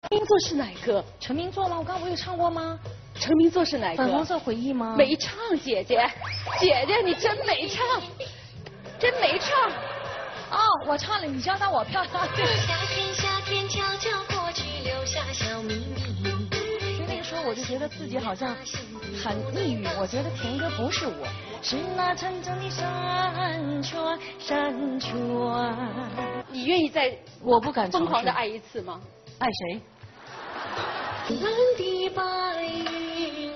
名作是哪个？ 成名作吗？我刚刚不有唱过吗？ 成名作是哪个？ 粉红色回忆吗？ 没唱，姐姐，姐姐你真没唱，真没唱。 哦，我唱了，你教到我漂亮。 夏天夏天悄悄过去，留下小秘密。 所以那个时候我就觉得自己好像很抑郁，我觉得田歌不是我，是那长长的山川山川。 你愿意再我不敢疯狂的爱一次吗？ 爱谁？ 蓝的白云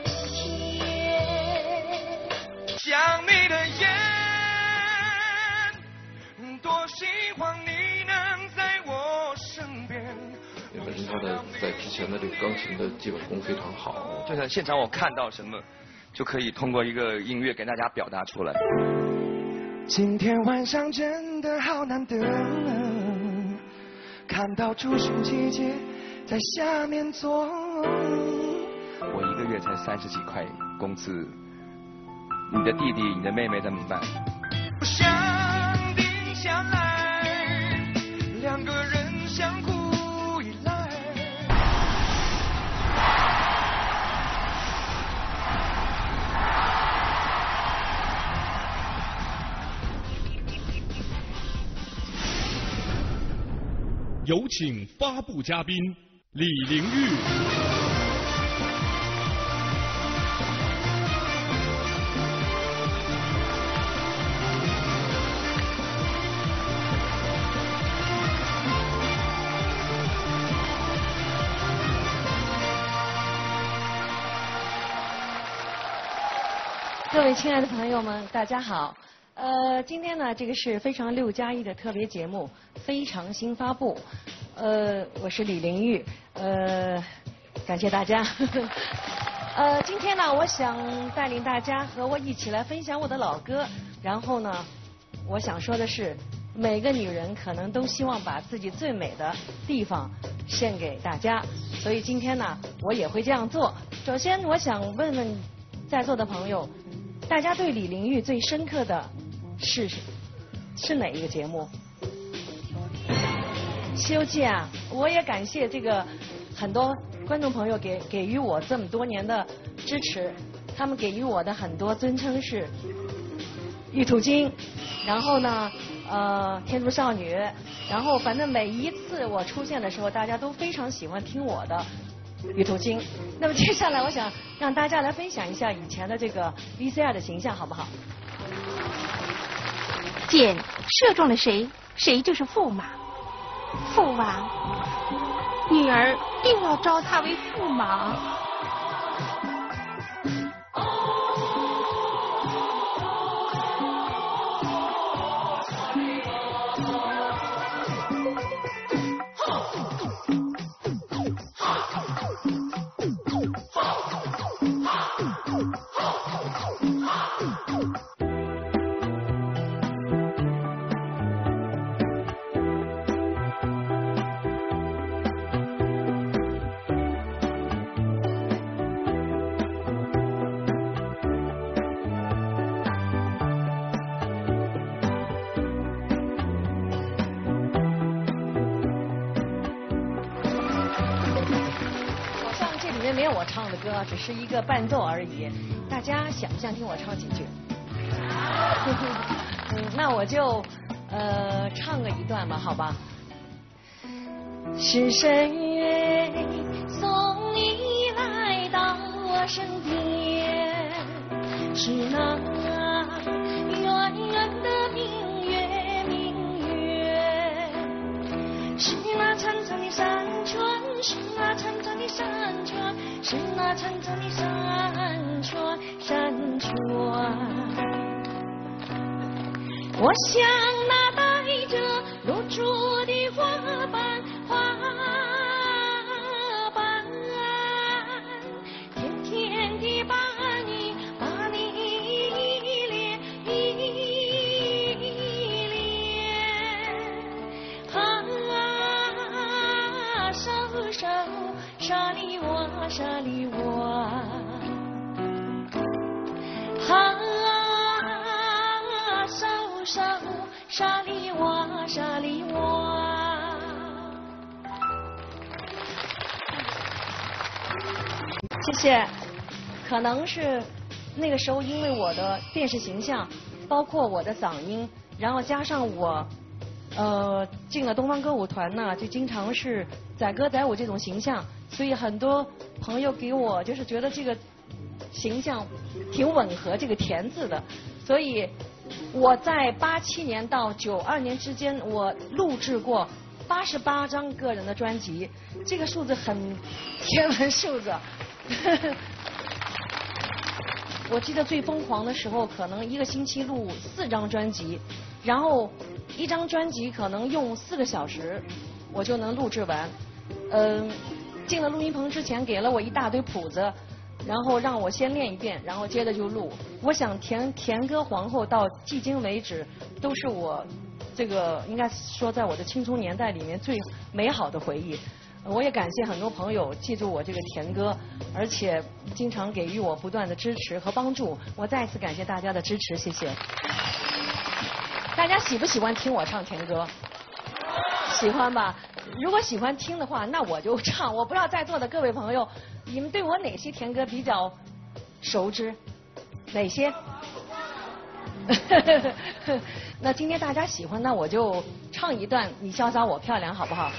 天， 想你的眼，多希望你能在我身边。 因为本身他的在之前的这个钢琴的基本功非常好， 就像现场我看到什么，就可以通过一个音乐给大家表达出来。 今天晚上真的好难得，看到初春姐姐在下面坐。 我一个月才30几块工资，你的弟弟、你的妹妹怎么办？ 想定下来，两个人相互依赖。 有请发布嘉宾李玲玉。 各位亲爱的朋友们，大家好。今天呢，这个是非常6+1的特别节目，非常新发布。我是李玲玉。感谢大家。今天呢，我想带领大家和我一起来分享我的老歌。然后呢，我想说的是，每个女人可能都希望把自己最美的地方献给大家，所以今天呢，我也会这样做。首先，我想问问在座的朋友，大家对李玲玉最深刻的是哪一个节目？《西游记》啊，我也感谢这个很多观众朋友给予我这么多年的支持，他们给予我的很多尊称是玉兔精，然后呢天竺少女，然后反正每一次我出现的时候，大家都非常喜欢听我的玉兔精。那么接下来我想让大家来分享一下以前的这个 VCR 的形象，好不好？ 箭射中了谁，谁就是驸马。父王，女儿定要招他为驸马。 没有我唱的歌，只是一个伴奏而已。大家想不想听我唱几句？那我就唱个一段吧，好吧？是谁送你来到我身边？是那圆圆的明月，明月。是那长长的山川，是那长长的山川，是那长长的山川，山川。我像那带着露珠的花瓣，花瓣，甜甜地把你依恋，啊，手手沙里哇沙里哇，手沙里哇沙里哇。 谢谢。可能是那个时候，因为我的电视形象，包括我的嗓音，然后加上我，进了东方歌舞团呢，就经常是载歌载舞这种形象，所以很多朋友给我就是觉得这个形象挺吻合这个田字的，所以我在87年到92年之间，我录制过88张个人的专辑，这个数字很天文数字。我记得最疯狂的时候，可能一个星期录4张专辑，然后一张专辑可能用4个小时，我就能录制完。进了录音棚之前，给了我一大堆谱子，然后让我先练一遍，然后接着就录。我想田歌皇后到迄今为止，都是我这个应该说在我的青春年代里面最美好的回忆。我也感谢很多朋友记住我这个田歌，而且经常给予我不断的支持和帮助。我再次感谢大家的支持，谢谢。大家喜不喜欢听我唱田歌？喜欢吧？如果喜欢听的话，那我就唱。我不知道在座的各位朋友，你们对我哪些田歌比较熟知？哪些？那今天大家喜欢，那我就唱一段《你潇洒我漂亮》，好不好？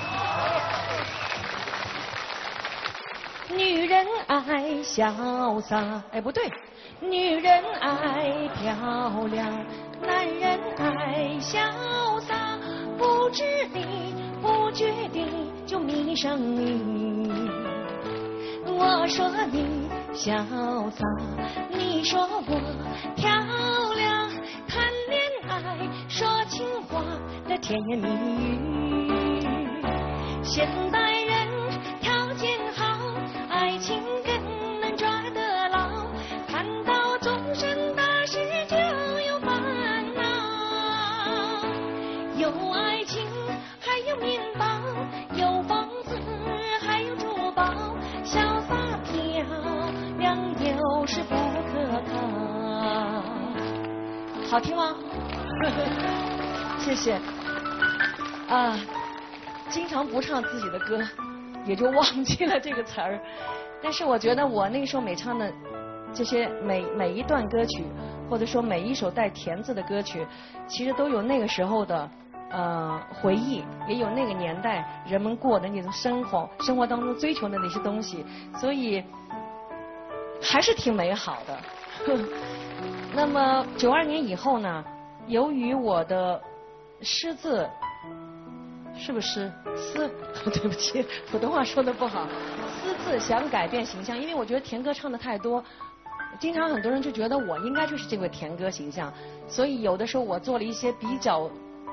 女人爱潇洒，哎不对，女人爱漂亮，男人爱潇洒，不知你不觉地就迷上你。我说你潇洒，你说我漂亮，谈恋爱说情话的甜言蜜语。现代人条件好，爱情更能抓得牢，看到终身大事就有烦恼。有爱情还有面包，有房子还有珠宝，潇洒漂亮有时不可靠。好听吗？谢谢。啊，经常不唱自己的歌，也就忘记了这个词儿。但是我觉得我那时候每唱的这些每一段歌曲，或者说每一首带田字的歌曲，其实都有那个时候的回忆，也有那个年代人们过的那种生活当中追求的那些东西，所以还是挺美好的。那么92年以后呢，由于我的诗字。是不是私？对不起，普通话说的不好。私自想改变形象，因为我觉得田歌唱的太多，经常很多人就觉得我应该就是这个田歌形象，所以有的时候我做了一些比较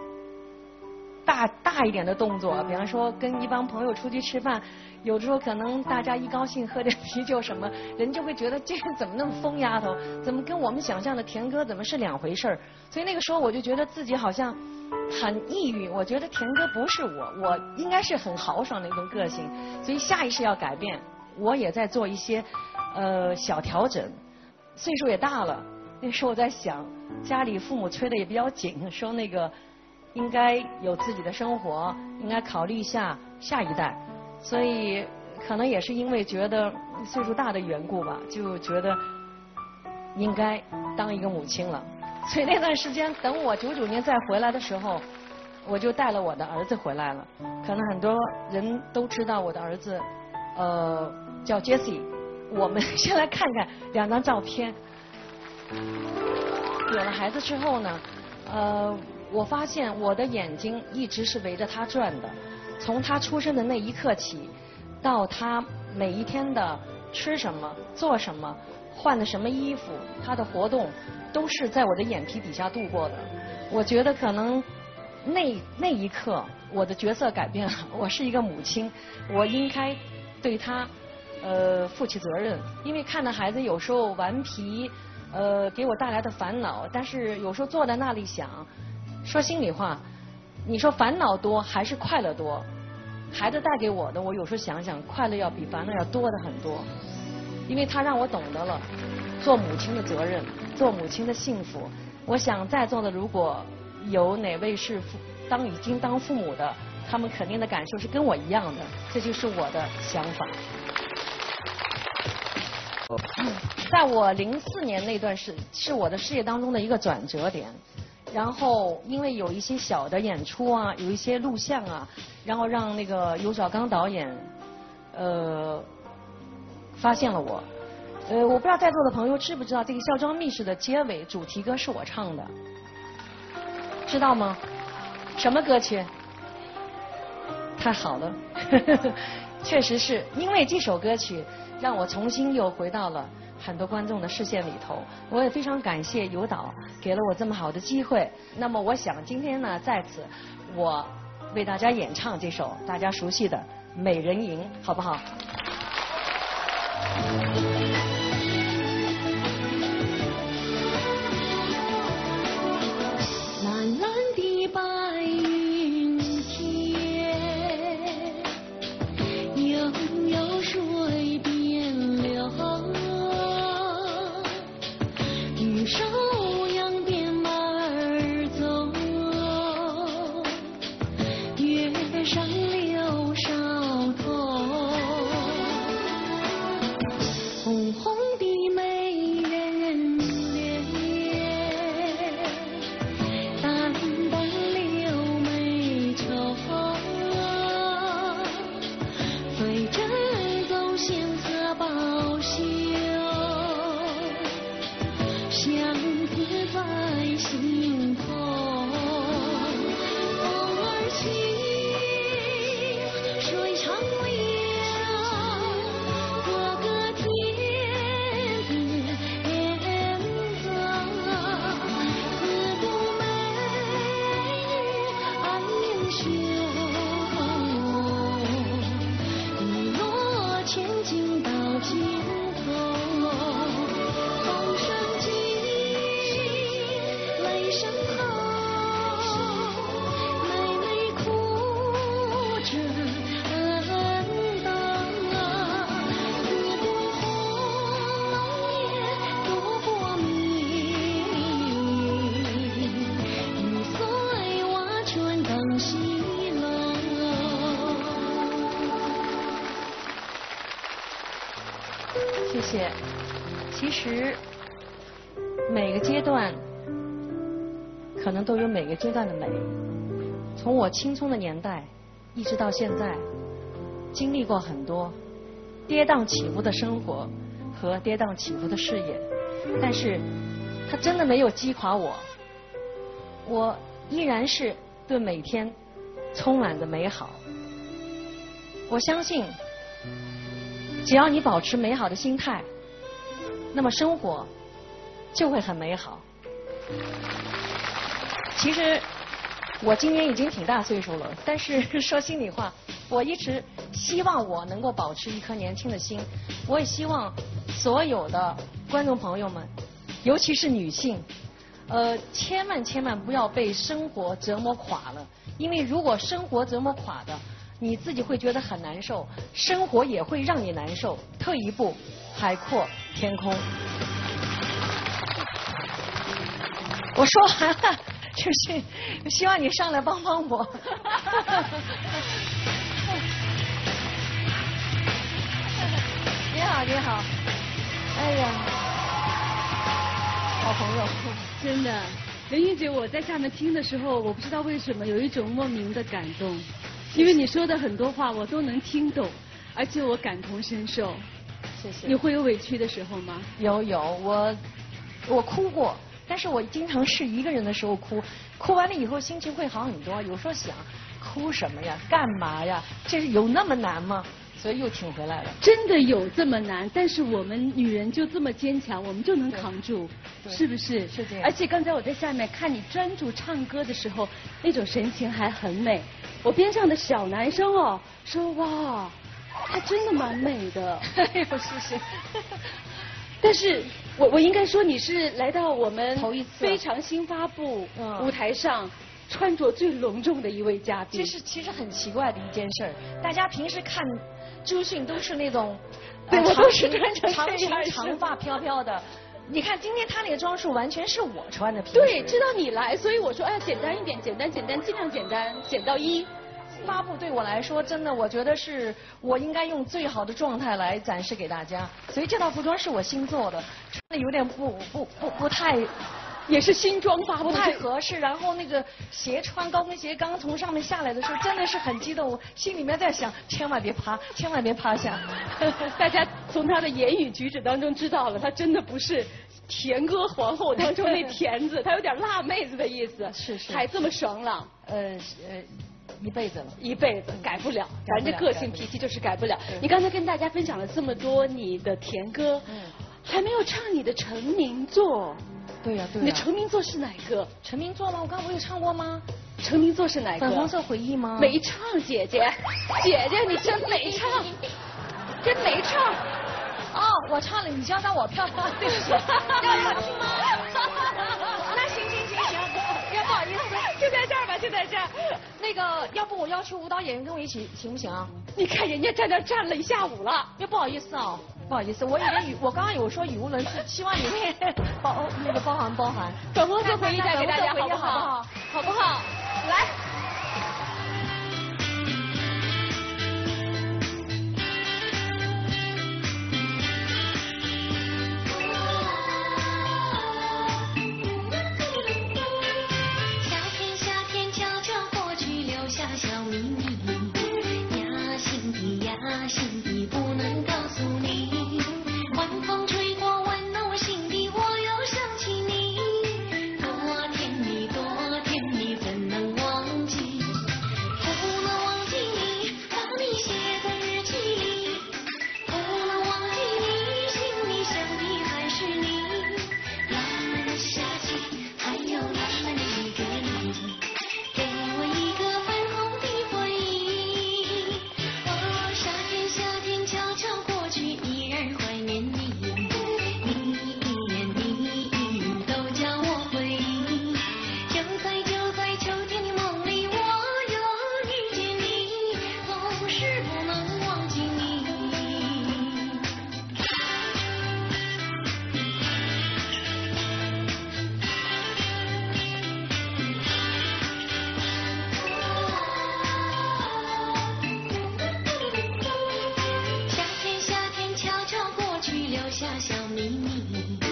大一点的动作，比方说跟一帮朋友出去吃饭，有的时候可能大家一高兴喝点啤酒什么，人就会觉得这人怎么那么疯丫头，怎么跟我们想象的田歌怎么是两回事儿？所以那个时候我就觉得自己好像很抑郁，我觉得田歌不是我应该是很豪爽的一种个性，所以下意识要改变。我也在做一些小调整，岁数也大了，那时候我在想，家里父母催的也比较紧，说那个应该有自己的生活，应该考虑一下下一代，所以可能也是因为觉得岁数大的缘故吧，就觉得应该当一个母亲了。所以那段时间，等我99年再回来的时候，我就带了我的儿子回来了。可能很多人都知道我的儿子，叫 Jesse。我们先来看看2张照片。有了孩子之后呢，我发现我的眼睛一直是围着他转的，从他出生的那一刻起，到他每一天的吃什么、做什么、换的什么衣服，他的活动都是在我的眼皮底下度过的。我觉得可能那一刻我的角色改变了，我是一个母亲，我应该对他负起责任。因为看到孩子有时候顽皮，给我带来的烦恼，但是有时候坐在那里想，说心里话，你说烦恼多还是快乐多？孩子带给我的，我有时候想想，快乐要比烦恼要多的很多，因为他让我懂得了做母亲的责任，做母亲的幸福。我想在座的如果有哪位是已经当父母的，他们肯定的感受是跟我一样的，这就是我的想法。 在我04年那段是我的事业当中的一个转折点。然后因为有一些小的演出啊，有一些录像啊，然后让那个尤小刚导演发现了我。我不知道在座的朋友知不知道这个《孝庄秘史》的结尾主题歌是我唱的，知道吗？什么歌曲？太好了，确实是因为这首歌曲让我重新又回到了很多观众的视线里头。我也非常感谢尤导给了我这么好的机会。那么我想今天呢，在此我为大家演唱这首大家熟悉的《美人吟》，好不好？ 蓝蓝的白云天，悠悠水边流，玉手扬鞭马儿走，月上柳梢头，红红的美人脸，淡淡柳眉愁，飞针走线色宝绣，相思在心头。风儿起，水长流，哥哥天边走，自古美女爱英雄，一落千金到尽头。风声急，雷声吼，妹妹哭着恩道，自古红颜多薄命，玉碎瓦全当西楼。 谢谢。其实每个阶段可能都有每个阶段的美。从我青葱的年代一直到现在，经历过很多跌宕起伏的生活和跌宕起伏的事业，但是它真的没有击垮我。我依然是对每天充满着美好。我相信，只要你保持美好的心态，那么生活就会很美好。其实我今年已经挺大岁数了，但是说心里话，我一直希望我能够保持一颗年轻的心。我也希望所有的观众朋友们，尤其是女性，千万不要被生活折磨垮了。因为如果生活折磨垮的，你自己会觉得很难受，生活也会让你难受。退一步，海阔天空。我说完了，就是希望你上来帮帮我。你好，你好。哎呀，好朋友。 真的，林玉姐，我在下面听的时候，我不知道为什么有一种莫名的感动，因为你说的很多话我都能听懂，而且我感同身受。 谢谢。 你会有委屈的时候吗？ 有，我哭过，但是我经常是一个人的时候哭，哭完了以后心情会好很多。有时候想，哭什么呀，干嘛呀？这是有那么难吗？所以又挺回来了。 真的有这么难，但是我们女人就这么坚强，我们就能扛住，是不是？ 是这样。 而且刚才我在下面看你专注唱歌的时候，那种神情还很美。我边上的小男生哦，说哇，她真的蛮美的。 哎呦，谢谢。 但是我应该说你是来到我们头一次非常新发布舞台上。穿着最隆重的一位嘉宾， 这是其实很奇怪的一件事儿。大家平时看朱迅都是那种， 对，我都是穿成长裙长发飘飘的。你看今天他那个装束完全是我穿的。 对，知道你来，所以我说哎，简单一点，简单，尽量简单，减到1。 发布对我来说，真的我觉得是我应该用最好的状态来展示给大家。所以这套服装是我新做的，穿的有点不太。 也是新装发布， 不太合适。然后那个鞋穿高跟鞋刚从上面下来的时候，真的是很激动，我心里面在想，千万别趴，千万别趴下。 大家从她的言语举止当中知道了，她真的不是甜歌皇后当中那甜子，她有点辣妹子的意思。 是是。 还这么爽朗。 一辈子了， 一辈子改不了，咱这个性脾气就是改不了。你刚才跟大家分享了这么多你的甜歌，还没有唱你的成名作。 对呀，对呀。 你的成名作是哪个？ 成名作吗？我刚刚不有唱过吗？ 成名作是哪个？ 粉红色回忆吗？ 没唱，姐姐，姐姐你真没唱，真没唱。 哦，我唱了，你教我漂亮，对不起。要听吗？那行，要不好意思， 就在这儿吧，就在这儿。 那个，要不我要求舞蹈演员跟我一起，行不行啊？ 你看人家在那站了一下午了， 又不好意思啊。不好意思，我以为我刚刚有说语无伦次，希望你会包含。 粉红色回忆带给大家好不好？好不好？来。 夏天悄悄过去，留下小秘密。呀，心底不能告诉你。晚风吹过，温暖我心底，我又想起你。多甜蜜，多甜蜜，怎能忘记？不能忘记你，把你写在日记里。不能忘记你，心里想的还是你。浪漫的夏季，还有浪漫的一个你，给我一个粉红的回忆。夏天悄悄过去，依然怀念你。你一言你一语都叫我回忆。就在秋天的梦里，我又遇见你，总是不能忘记你。夏天悄悄过去，留下小秘密。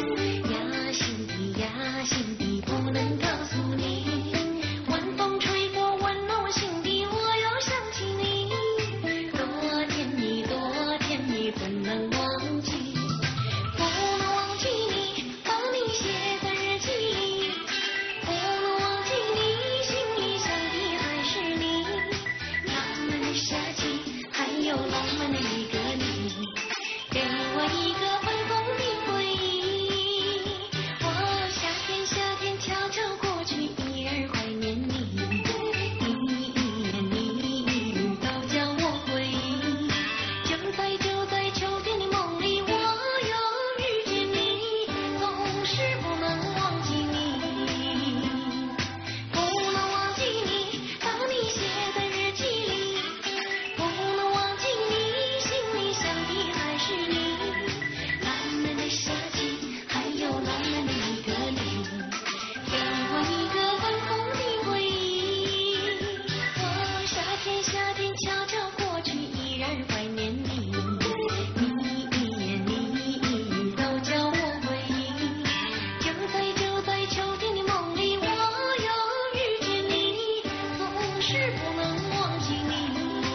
呀，心底不能告诉你。晚风吹过，温暖我心底，我又想起你。多甜蜜，多甜蜜，怎能忘记？不能忘记你，把你写在日记里。不能忘记你，心里想的还是你。浪漫的夏季，还有浪漫的一个你。给我一个粉红的回忆。我夏天悄悄过去，依然怀念你。你一言你一语都叫我回忆。就在秋天的梦里，我又遇见你，总是不能忘记你。不能忘记你，把你写在日记里。不能忘记你，心里想的还是你。浪漫的夏季，还有浪漫的一个你，给我一个粉红的回忆。我夏天悄悄过去，依然怀念你。你一言你一语都叫我回忆。就在秋天的梦里，我又遇见你，总是不能忘记你。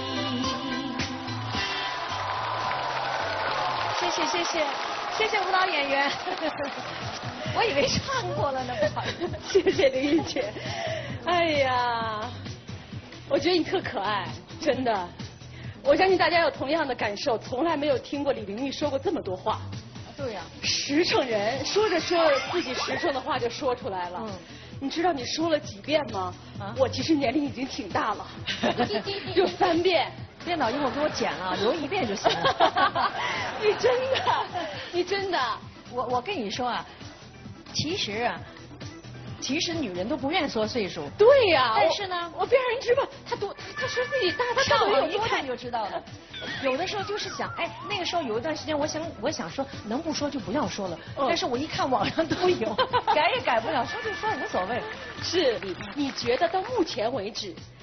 谢谢舞蹈演员。我以为唱过了呢，不好意思。 谢谢林玉姐。哎呀，我觉得你特可爱，真的。我相信大家有同样的感受，从来没有听过李玲玉说过这么多话。 对呀。 实诚人，说着自己实诚的话就说出来了。你知道你说了几遍吗？我其实年龄已经挺大了，有3遍。 电脑一会儿给我剪了，留1遍就行了。 你真的， 我跟你说啊，其实女人都不愿说岁数。 对呀。 但是呢， 我边上人直播，她说自己大，她上有一看就知道了。有的时候就是想，哎，那个时候有一段时间，我想说，能不说就不要说了。但是我一看网上都有，改也改不了，说就说无所谓。 是你觉得到目前为止，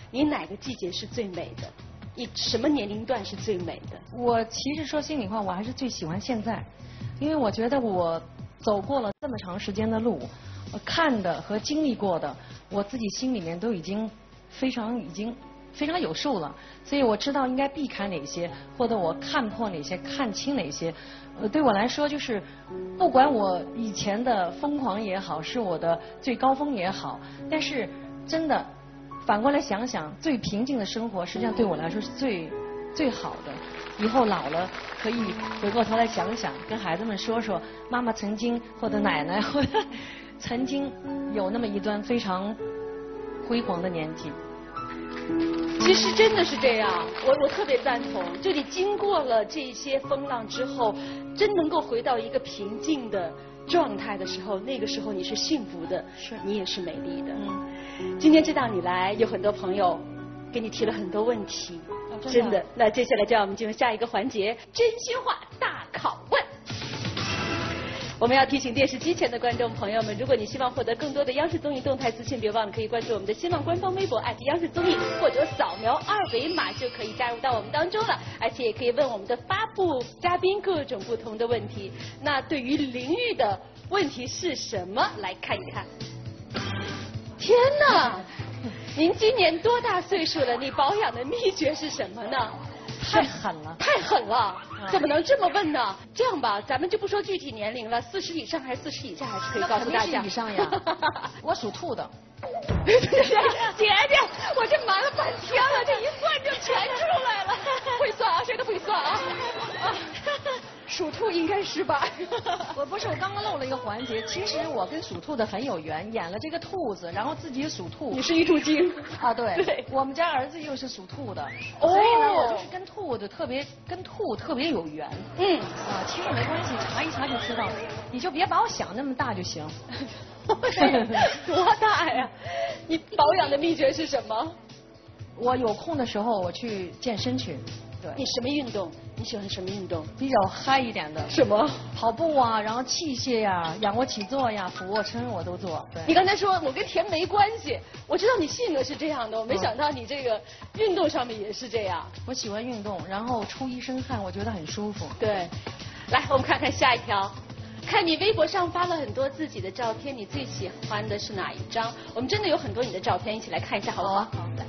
你哪个季节是最美的？你什么年龄段是最美的？ 我其实说心里话，我还是最喜欢现在，因为我觉得我走过了这么长时间的路，看的和经历过的，我自己心里面都已经非常有数了，所以我知道应该避开哪些，或者我看破哪些，看清哪些。对我来说，就是不管我以前的疯狂也好，是我的最高峰也好，但是真的反过来想想，最平静的生活，实际上对我来说是最好的。以后老了，可以回过头来想想，跟孩子们说说，妈妈曾经或者奶奶或者曾经有那么一段非常辉煌的年纪。 其实真的是这样，我特别赞同。就你经过了这些风浪之后，真能够回到一个平静的状态的时候，那个时候你是幸福的， 是你也是美丽的。今天知道你来，有很多朋友给你提了很多问题，真的。那接下来就让我们进入下一个环节——真心话大拷问。我们要提醒电视机前的观众朋友们，如果你希望获得更多的央视综艺动态资讯，别忘了可以关注我们的新浪官方微博央视综艺，或者扫描2维码就可以加入到我们当中了。而且也可以问我们的发布嘉宾各种不同的问题。那对于林玉的问题是什么？来看一看。天哪！您今年多大岁数了？你保养的秘诀是什么呢？ 太狠了， 太狠了！怎么能这么问呢？这样吧，咱们就不说具体年龄了，40以上还是40以下，还是可以告诉大家。 40以上呀。我属兔的。 姐姐，我这瞒了半天了，这一算就全出来了。会算啊，谁都会算啊。属兔应该是吧？ 我刚刚漏了一个环节，其实我跟属兔的很有缘，演了这个兔子，然后自己属兔。 你是一兔精啊？对，我们家儿子又是属兔的，所以呢，我就是跟兔特别有缘。其实没关系，查一查就知道，你就别把我想那么大就行。 多大呀？你保养的秘诀是什么？ 我有空的时候我去健身去。对， 你什么运动？你喜欢什么运动？ 比较嗨一点的。 什么？ 跑步啊，然后器械呀、仰卧起坐呀、俯卧撑我都做。对。 你刚才说我跟甜没关系，我知道你性格是这样的，我没想到你这个运动上面也是这样。 我喜欢运动，然后出一身汗，我觉得很舒服。 对。来，我们看看下一条。看你微博上发了很多自己的照片，你最喜欢的是哪一张？我们真的有很多你的照片，一起来看一下好不好？ 好，来。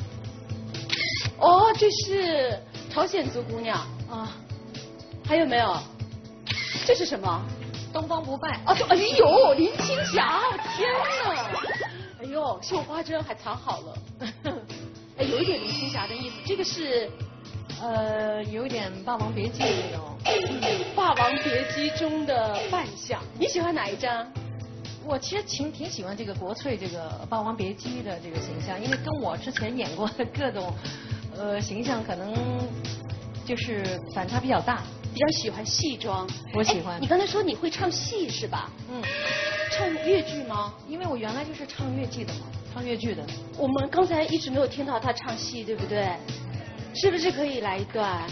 哦，这是朝鲜族姑娘啊，还有没有？这是什么？ 东方不败。 哦，哎呦，林青霞，天哪！哎呦，绣花针还藏好了。哎，有一点林青霞的意思。这个是， 有一点《霸王别姬》那种。 《霸王别姬》中的扮相，你喜欢哪一张？ 我其实挺喜欢这个国粹这个《霸王别姬》的这个形象，因为跟我之前演过的各种形象可能就是反差比较大。 比较喜欢戏装， 我喜欢。 你刚才说你会唱戏是吧？唱粤剧吗？ 因为我原来就是唱粤剧的嘛，唱粤剧的。 我们刚才一直没有听到他唱戏，对不对？是不是可以来一段？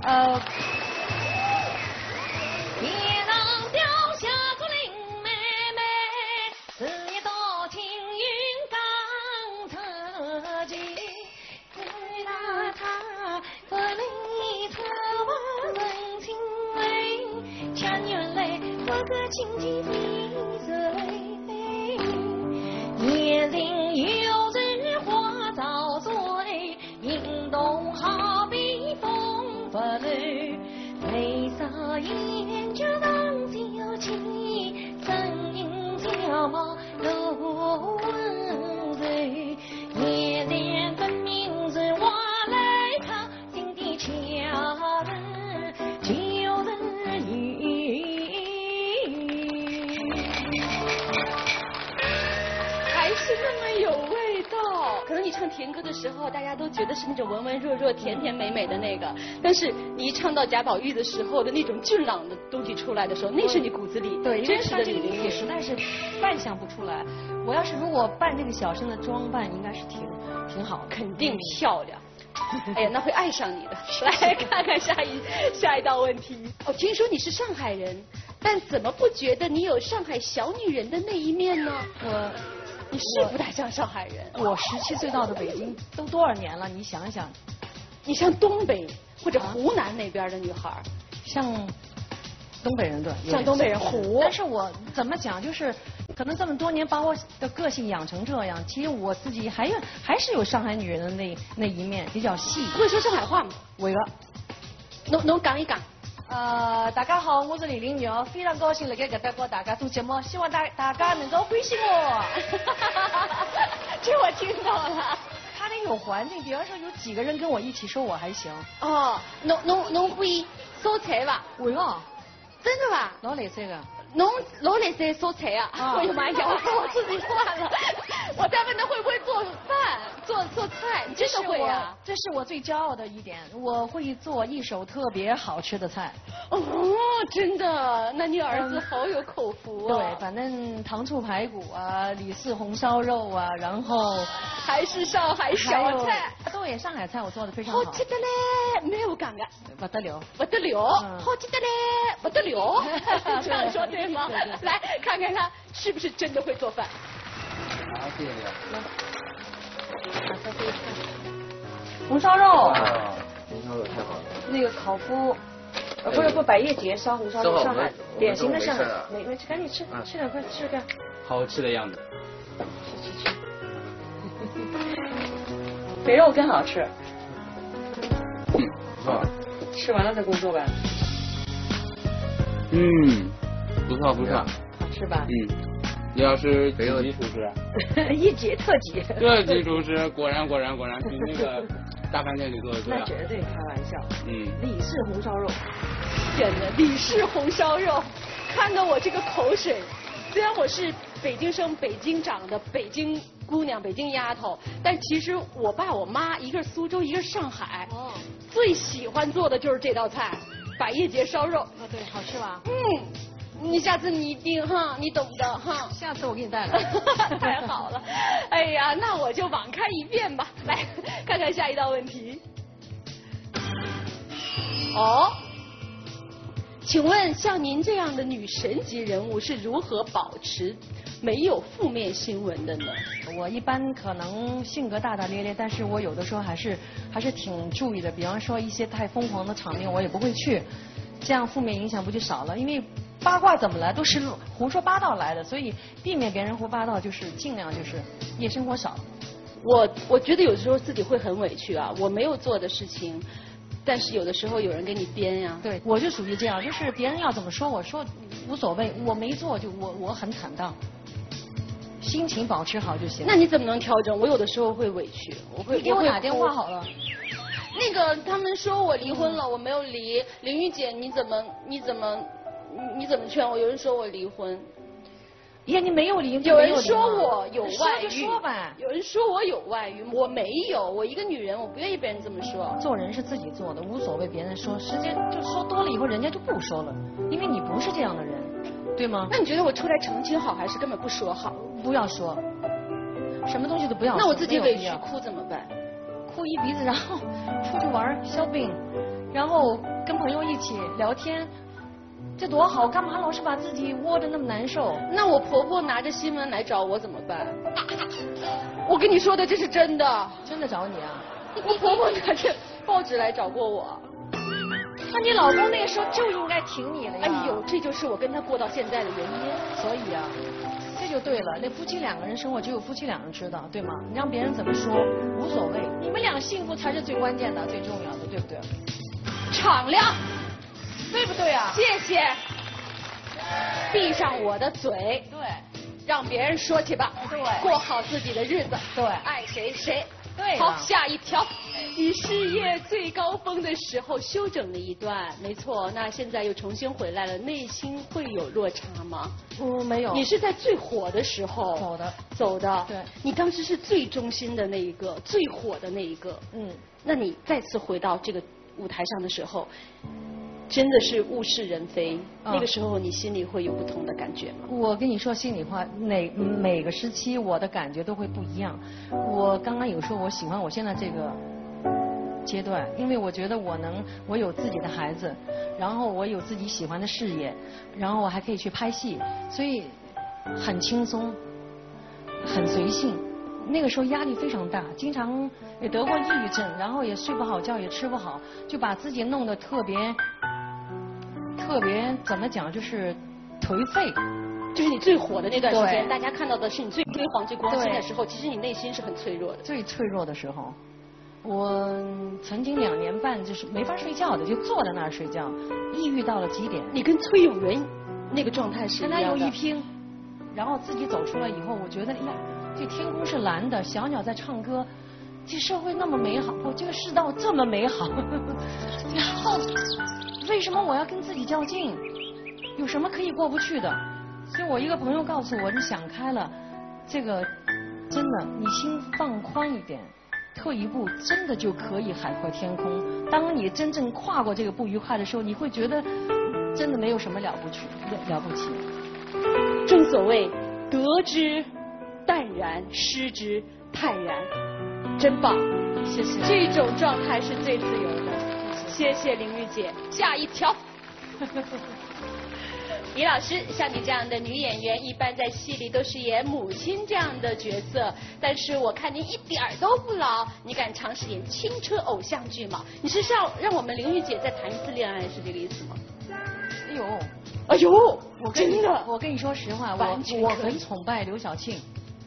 夜郎雕下个林妹妹，日夜多情云刚特急，看那他不理他我人情味，强原来我个亲戚非谁，年龄有日花早醉，引动好比风不雷。眉梢眼角当娇妻，声音娇貌如温柔，眼帘分明是我来唱，心底悄人旧人语， 还是那么有味道。可能你唱甜歌的时候，大家都觉得是那种文文弱弱、甜甜美美的那个，但是你一唱到贾宝玉的时候的那种俊朗的东西出来的时候，那是你骨子里真实的李玲玉， 实在是扮相不出来。我要是如果扮这个小生的装扮，应该是挺好的， 肯定漂亮。哎呀，那会爱上你的。来看看下一道问题。哦，听说你是上海人，但怎么不觉得你有上海小女人的那一面呢？ 你是不太像上海人。 我17岁到的北京，都多少年了？你想想， 你像东北或者湖南那边的女孩， 像东北人对， 像东北人虎。 但是我怎么讲，就是可能这么多年把我的个性养成这样，其实我自己还是有上海女人的那一面，比较细。 会说上海话吗？ 会了。 侬讲一讲。 大家好，我是李玲玉，非常高兴来给搿搭帮大家做节目，希望大家能够欢喜我。 这我听到了。 他得有环境，比方说有几个人跟我一起说我还行。 哦，侬会烧菜吧？ 会哦。 真的吧？ 老来塞个。 侬老来塞烧菜啊？哎呀妈呀，我自己乱了。我在问他会不会做饭、做菜，你真的会啊？ 这是我最骄傲的一点，我会做一手特别好吃的菜。 哦，真的？那你儿子好有口福啊！ 对，反正糖醋排骨啊，李氏红烧肉啊，然后还是上海小菜。 对，上海菜我做的非常好。 好吃的嘞，没有讲的。 不得了， 不得了，好吃的嘞，不得了。这样说对吗？来看看他是不是真的会做饭。 好，谢谢你。 红烧肉。 红烧肉太好了。 那个烤麸，不，百叶结烧红烧肉，上海典型的上海。没吃，赶紧吃，吃两块，吃个。 好吃的样子。 吃。肥肉更好吃。 不错。 吃完了再工作吧。 不错不错。 好吃吧？ 你要是几级厨师？ 一级特级。 特级厨师，果然比那个大饭店里做的多。 那绝对开玩笑。李氏红烧肉。 天哪，李氏红烧肉，看到我这个口水。虽然我是北京生、北京长的北京姑娘、北京丫头，但其实我爸我妈一个是苏州，一个是上海，最喜欢做的就是这道菜——百叶结烧肉。 对，好吃吧？ 你下次你一定哈，你懂的哈。 下次我给你带来。 太好了，哎呀，那我就网开一面吧。来看看下一道问题。请问像您这样的女神级人物是如何保持没有负面新闻的呢？ 我一般可能性格大大咧咧，但是我有的时候还是挺注意的。比方说一些太疯狂的场面我也不会去，这样负面影响不就少了？因为八卦怎么来都是胡说八道来的，所以避免别人胡八道就是尽量就是夜生活少。 我觉得有时候自己会很委屈啊，我没有做的事情。但是有的时候有人给你编呀。 对，我就属于这样，就是别人要怎么说，我说无所谓，我没做就我很坦荡，心情保持好就行。 那你怎么能调整？我有的时候会委屈， 你给我打电话好了。 那个他们说我离婚了，我没有离。玲玉姐，你怎么劝我？有人说我离婚。 呀，你没有离， 有人说我有外遇， 说吧。 有人说我有外遇，我没有，我一个女人，我不愿意别人这么说。 做人是自己做的，无所谓别人说，时间就说多了以后，人家就不说了，因为你不是这样的人，对吗？ 那你觉得我出来澄清好，还是根本不说好？ 不要说，什么东西都不要说。 那我自己委屈哭怎么办？ 哭一鼻子，然后出去玩shopping，然后跟朋友一起聊天。这多好，干嘛老是把自己窝得那么难受？ 那我婆婆拿着新闻来找我怎么办？我跟你说的这是真的。 真的找你啊？ 我婆婆拿着报纸来找过我。 那你老公那个时候就应该挺你了呀。 哎呦，这就是我跟他过到现在的原因。 所以啊，这就对了。那夫妻两个人生活只有夫妻两人知道，对吗？你让别人怎么说无所谓，你们俩幸福才是最关键的、最重要的，对不对？ 敞亮。 对不对啊？ 谢谢。闭上我的嘴。 对。 让别人说去吧。 对。 过好自己的日子。 对。 爱谁谁。 对。 好，下一条。你事业最高峰的时候休整了一段，没错。那现在又重新回来了，内心会有落差吗？ 没有。 你是在最火的时候走的。 对。 你当时是最中心的那一个，最火的那一个。那你再次回到这个舞台上的时候。真的是物是人非，那个时候你心里会有不同的感觉吗？ 我跟你说心里话，每个时期我的感觉都会不一样。我刚刚有说我喜欢我现在这个阶段，因为我觉得我有自己的孩子，然后我有自己喜欢的事业，然后我还可以去拍戏，所以很轻松。 很随性。那个时候压力非常大，经常也得过抑郁症，然后也睡不好觉，也吃不好，就把自己弄得特别怎么讲，就是颓废。 就是你最火的那段时间， 对大家看到的是你最辉煌、最光鲜的时候，其实你内心是很脆弱的。 最脆弱的时候，我曾经2年半就是没法睡觉的，就坐在那儿睡觉，抑郁到了极点。 你跟崔永元那个状态是一跟样的。 他有一拼，然后自己走出来以后，我觉得哎呀，这天空是蓝的，小鸟在唱歌，这社会那么美好，这个世道这么美好，然后为什么我要跟自己较劲？有什么可以过不去的？所以我一个朋友告诉我，你想开了，这个真的你心放宽一点，退一步真的就可以海阔天空。当你真正跨过这个不愉快的时候，你会觉得真的没有什么了不起。 正所谓得之淡然，失之泰然，真棒， 谢谢。 这种状态是最自由的。谢谢玲玉姐。下一条。李老师，像你这样的女演员，一般在戏里都是演母亲这样的角色，但是我看您一点儿都不老，你敢尝试演青春偶像剧吗？你是让我们玲玉姐再谈一次恋爱，是这个意思吗？ 哎呦， 哎呦， 真的，我跟你说实话，我很崇拜刘晓庆。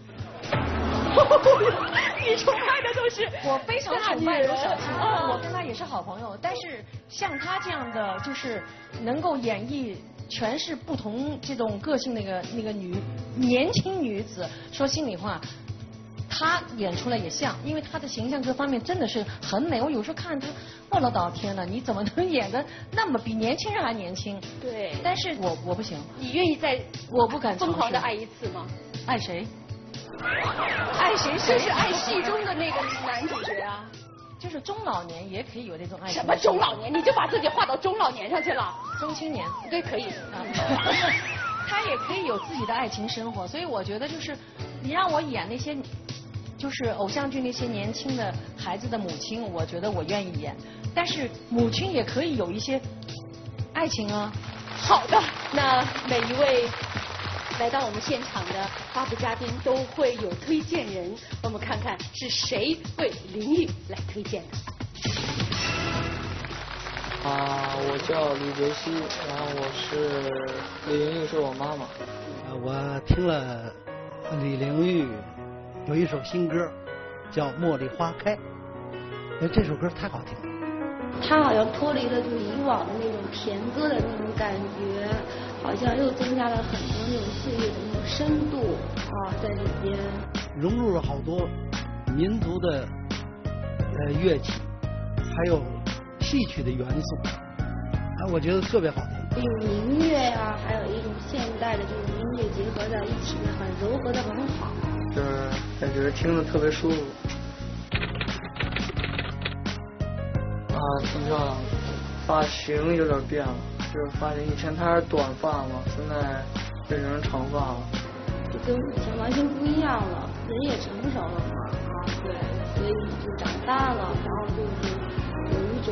你崇拜的都是我非常崇拜刘晓庆，我跟她也是好朋友。但是像她这样的，就是能够演绎全是不同这种个性那个年轻女子，说心里话，她演出来也像，因为她的形象各方面真的是很美。我有时候看她，我老倒天了，你怎么能演得那么比年轻人还年轻？ 对。 但是我不行。 你愿意再我不敢疯狂的爱一次吗？ 爱谁？ 爱谁？就是爱戏中的那个男主角啊。 就是中老年也可以有那种爱情。 什么中老年？你就把自己划到中老年上去了？ 中青年。 对，可以。 他也可以有自己的爱情生活，所以我觉得就是你让我演那些就是偶像剧那些年轻的孩子的母亲，我觉得我愿意演。但是母亲也可以有一些爱情啊。 好的，那每一位来到我们现场的发布嘉宾都会有推荐人，我们看看是谁为玲玉来推荐的。 我叫李杰西，然后我是李玲玉是我妈妈。 我听了李玲玉有一首新歌叫《茉莉花开》，这首歌太好听了。 她好像脱离了就以往的那种甜歌的那种感觉，好像又增加了很多那种岁月的那种深度在里边， 融入了好多民族的乐器，还有戏曲的元素，我觉得特别好听。 有民乐呀，还有一种现代的这种音乐结合在一起，很柔和的很好。 就是感觉听着特别舒服。挺漂亮的，发型有点变了，就是发型以前她是短发嘛，现在变成长发了， 就跟以前完全不一样了，人也成熟了嘛，对，所以就长大了，然后就是有一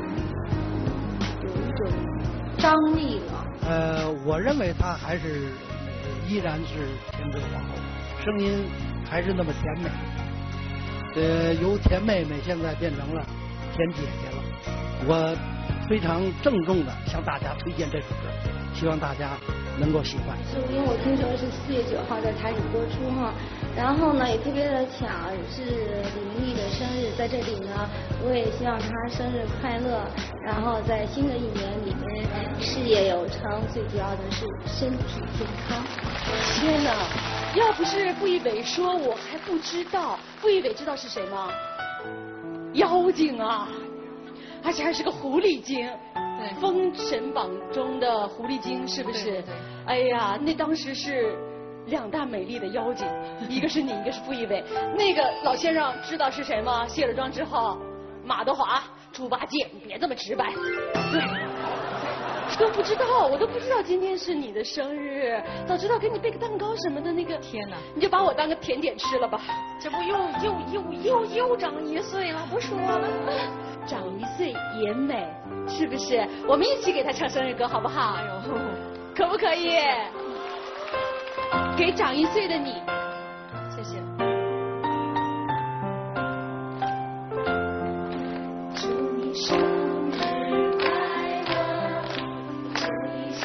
种张力了。 我认为她还是依然是天brơi皇后，声音还是那么甜美，由甜妹妹现在变成了甜姐姐了。我非常郑重的向大家推荐这首歌，希望大家能够喜欢。 是因为我听说是4月9号在台里播出哈，然后呢也特别的巧，是李玲玉的生日，在这里呢我也希望她生日快乐，然后在新的一年里面事业有成，最主要的是身体健康。 天哪，要不是布一伟说我还不知道。布一伟知道是谁吗？妖精啊，而且还是个狐狸精。对，《封神榜》中的狐狸精是不是？对对对。哎呀，那当时是2大美丽的妖精，一个是你，一个是布一伟。那个老先生知道是谁吗？卸了妆之后，马德华、猪八戒，你别这么直白。对。都不知道，我都不知道今天是你的生日，早知道给你备个蛋糕什么的那个。天哪，你就把我当个甜点吃了吧。 这不又长1岁了，不说了。 长1岁也美，是不是？我们一起给他唱生日歌好不好？哎呦，可不可以？给长1岁的你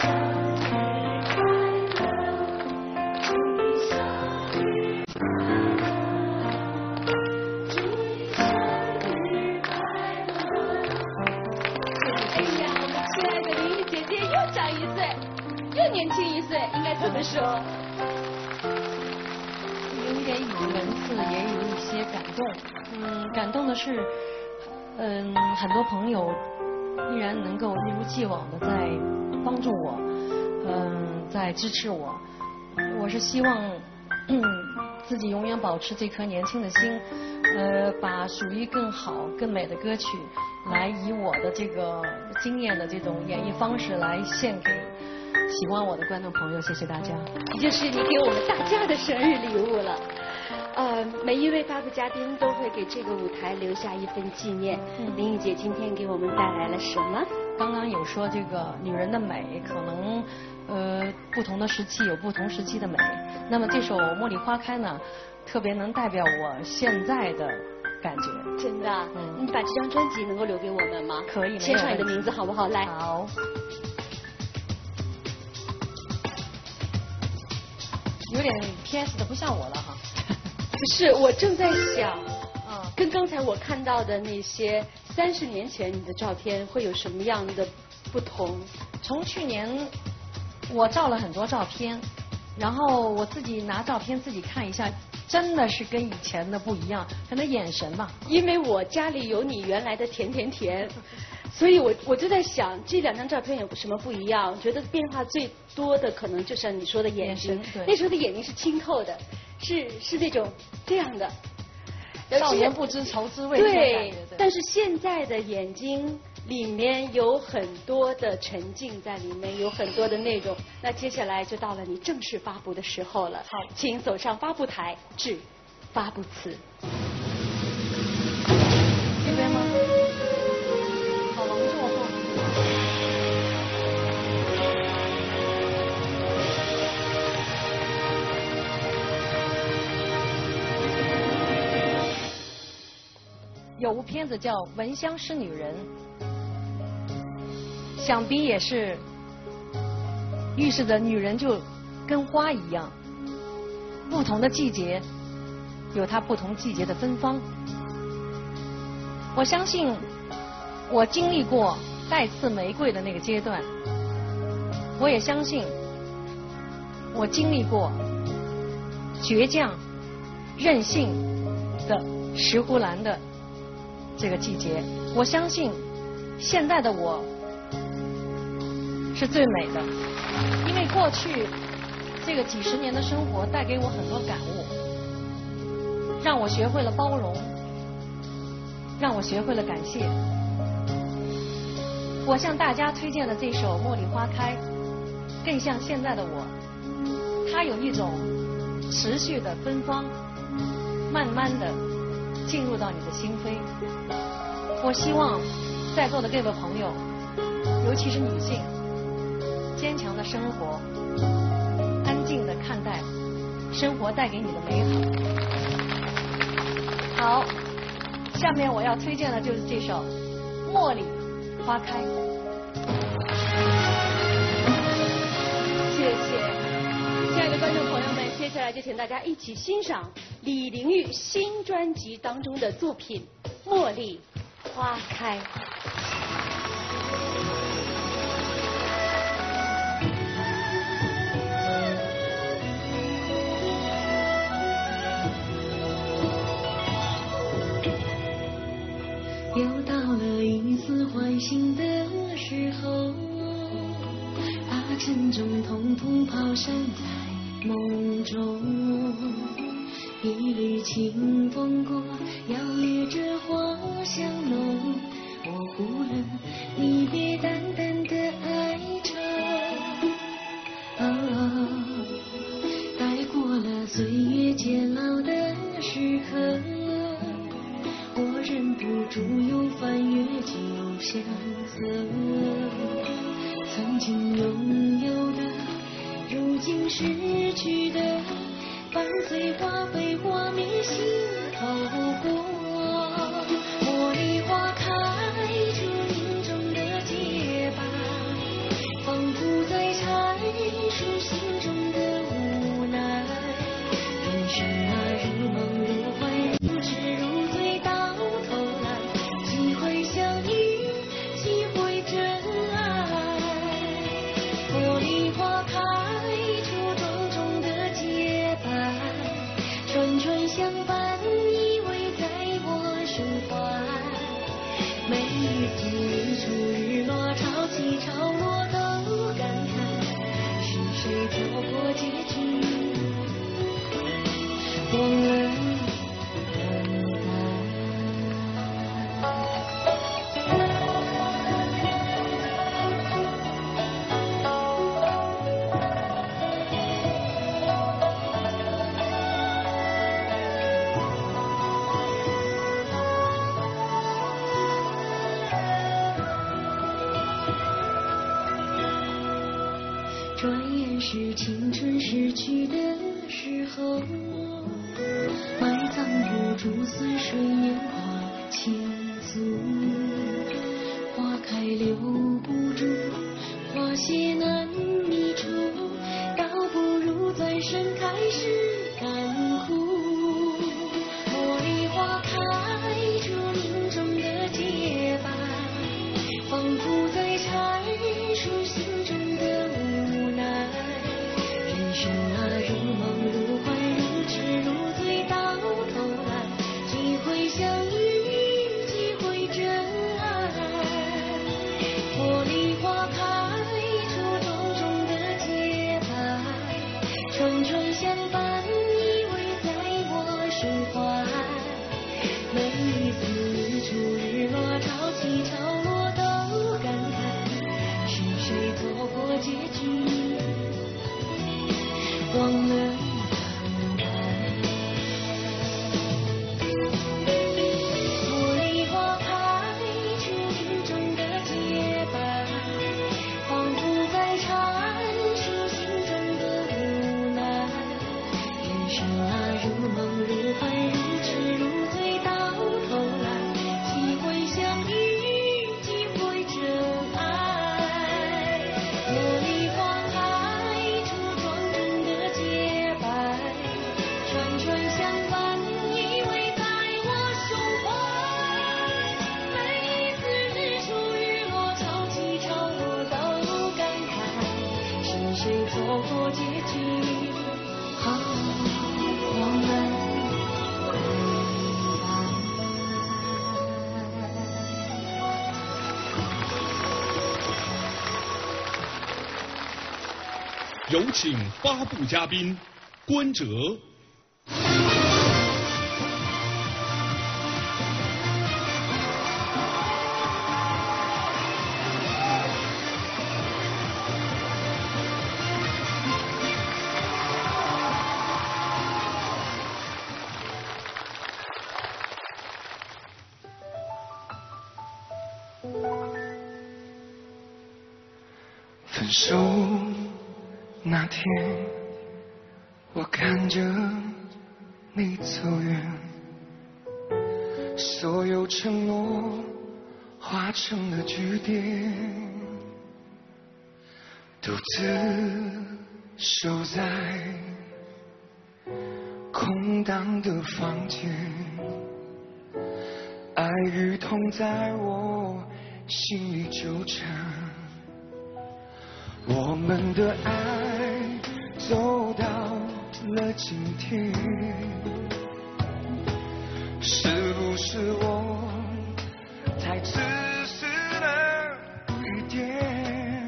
年轻1岁，应该这么说。 有一点语无伦次，也有一些感动。感动的是，很多朋友依然能够一如既往的在帮助我，在支持我。我是希望自己永远保持这颗年轻的心，把属于更好、更美的歌曲，来以我的这个经验的这种演绎方式来献给喜欢我的观众朋友。谢谢大家。 这就是你给我们大家的生日礼物了。每一位发布嘉宾都会给这个舞台留下一份纪念。林忆姐今天给我们带来了什么？ 刚刚有说这个女人的美，可能不同的时期有不同时期的美。那么这首《茉莉花开》呢，特别能代表我现在的感觉。 真的？你把这张专辑能够留给我们吗？ 可以， 签上你的名字好不好？来。 好。有点 PS 的不像我了哈。 不是，我正在想，跟刚才我看到的那些30年前你的照片会有什么样的不同？ 从去年我照了很多照片，然后我自己拿照片自己看一下，真的是跟以前的不一样，可能眼神吧。 因为我家里有你原来的甜，所以我就在想，这2张照片有什么不一样？觉得变化最多的可能就像你说的眼睛，那时候的眼睛是清透的，是那种这样的。 少年不知愁滋味。 对，但是现在的眼睛里面有很多的沉浸在里面，有很多的内容。那接下来就到了你正式发布的时候了。好，请走上发布台致发布词。 这边吗？好隆重哈。有部片子叫《闻香识女人》，想必也是预示着女人就跟花一样，不同的季节有它不同季节的芬芳。我相信我经历过带刺玫瑰的那个阶段，我也相信我经历过倔强任性的石斛兰的这个季节。我相信现在的我是最美的，因为过去这个几10年的生活带给我很多感悟，让我学会了包容，让我学会了感谢。我向大家推荐的这首《茉莉花开》，更像现在的我，它有一种持续的芬芳，慢慢的进入到你的心扉。我希望在座的各位朋友，尤其是女性，坚强的生活，安静的看待生活带给你的美好。好，下面我要推荐的就是这首《茉莉花开》。 谢谢，亲爱的观众朋友们，接下来就请大家一起欣赏李玲玉新专辑当中的作品《茉莉花开》。 又到了一丝唤醒的时候，把沉重统统抛散在梦中。一缕清风过，摇曳着花香浓，模糊了离别淡淡的哀愁。带过了岁月煎熬的时刻，我忍不住又翻阅旧相册，曾经拥有的，如今失去的，伴随花飞花灭，心透过。茉莉花开出凝重的洁白，仿佛在出心中的无奈。人生啊，如梦如幻，如痴如醉，到头来，几回相遇，几回真爱。茉莉花开出种种的洁白，串串相伴，依偎在我胸怀。每一次日出日落，潮起潮落，都感慨是谁走过结局，忘了等待。转眼是青春逝去的时候，埋葬不住似水年华倾诉，花开留不住，花谢难觅处，倒不如转身开始干枯。茉莉花开出林中的洁白，仿佛在阐述心中的无奈。人生啊，如梦如幻，如痴如醉，到头来，几回相遇，几回真爱。茉莉花开出种种的洁白，串串相伴，依偎在我胸怀。每一次日出日落，潮起潮落，都感慨是谁走过结局，忘了等待。茉莉花开出林中的洁白，仿佛在阐述心中的无奈。人生啊，如梦如幻，如痴如醉，到头来，几回相遇，几回真爱。茉莉花开出庄重的洁白，串串相伴，依偎在我胸怀。每一次日出日落，潮起潮落，都感慨是谁走过结局，忘了有请发布嘉宾关喆。 分手那天，我看着你走远，所有承诺化成了句点，独自守在空荡的房间，爱与痛在我心里纠缠。我们的爱走到了今天，是不是我太自私了一点？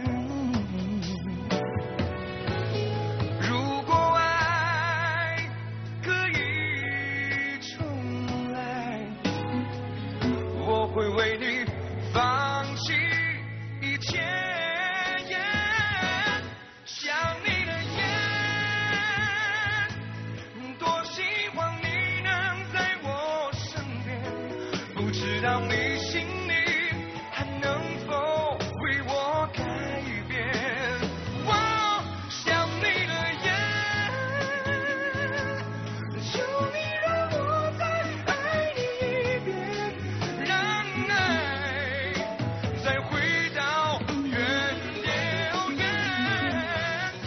如果爱可以重来，我会为你放弃一切。让你心里还能否为我改变？我想你了耶，求你让我再爱你一遍，让爱再回到原点。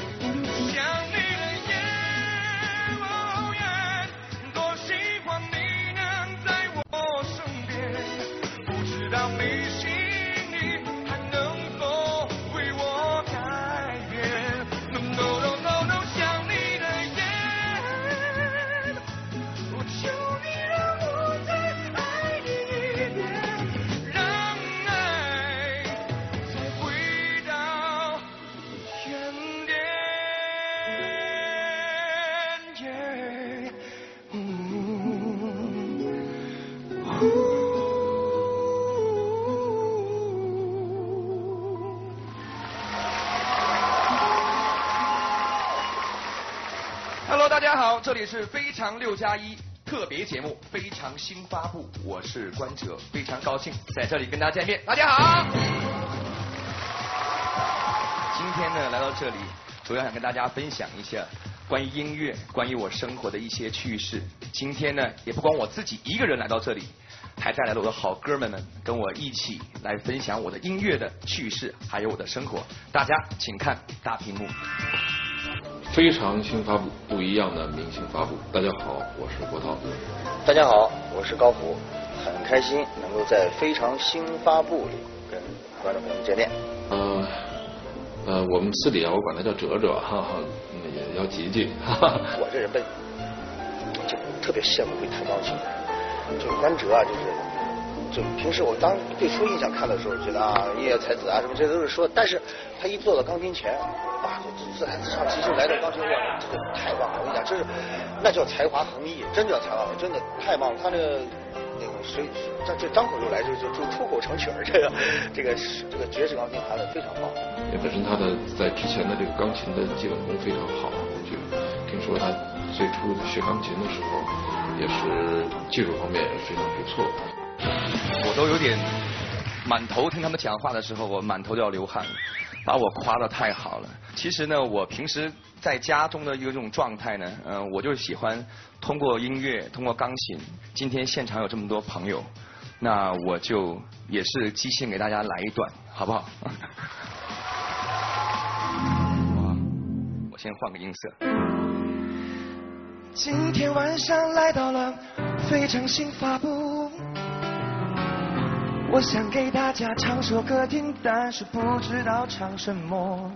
家好，这里是非常6+1特别节目，非常新发布，我是关喆，非常高兴在这里跟大家见面。大家好。今天呢来到这里，主要想跟大家分享一下关于音乐，关于我生活的一些趣事。今天呢也不光我自己一个人来到这里，还带来了我的好哥们们跟我一起来分享我的音乐的趣事，还有我的生活。大家请看大屏幕。 非常新发布，不一样的明星发布。大家好，我是郭涛。 大家好，我是高虎，很开心能够在非常新发布里跟观众朋友们见面。 我们私底下我管他叫哲哲，哈哈，也叫吉吉。 我这人笨，就特别羡慕会弹钢琴的人，就是关喆啊，就平时我当对初印象看的时候，觉得啊音乐才子啊什么这都是说，但是他一坐到钢琴前，哇，就自弹自唱，即兴来到钢琴上，这个太棒了！我跟你讲，这是那叫才华横溢，真叫才华，真的太棒了。他那个这张口就来，就出口成曲儿，这个爵士钢琴弹得非常棒。 也本身他的在之前的这个钢琴的基本功非常好，就听说他最初学钢琴的时候，也是技术方面也是非常不错的。 我都有点满头，听他们讲话的时候，我满头都要流汗，把我夸得太好了。其实呢，我平时在家中的一个这种状态呢，我就喜欢通过音乐，通过钢琴。今天现场有这么多朋友，那我就也是即兴给大家来一段，好不好？我先换个音色。 今天晚上来到了非常新发布，我想给大家唱首歌听，但是不知道唱什么。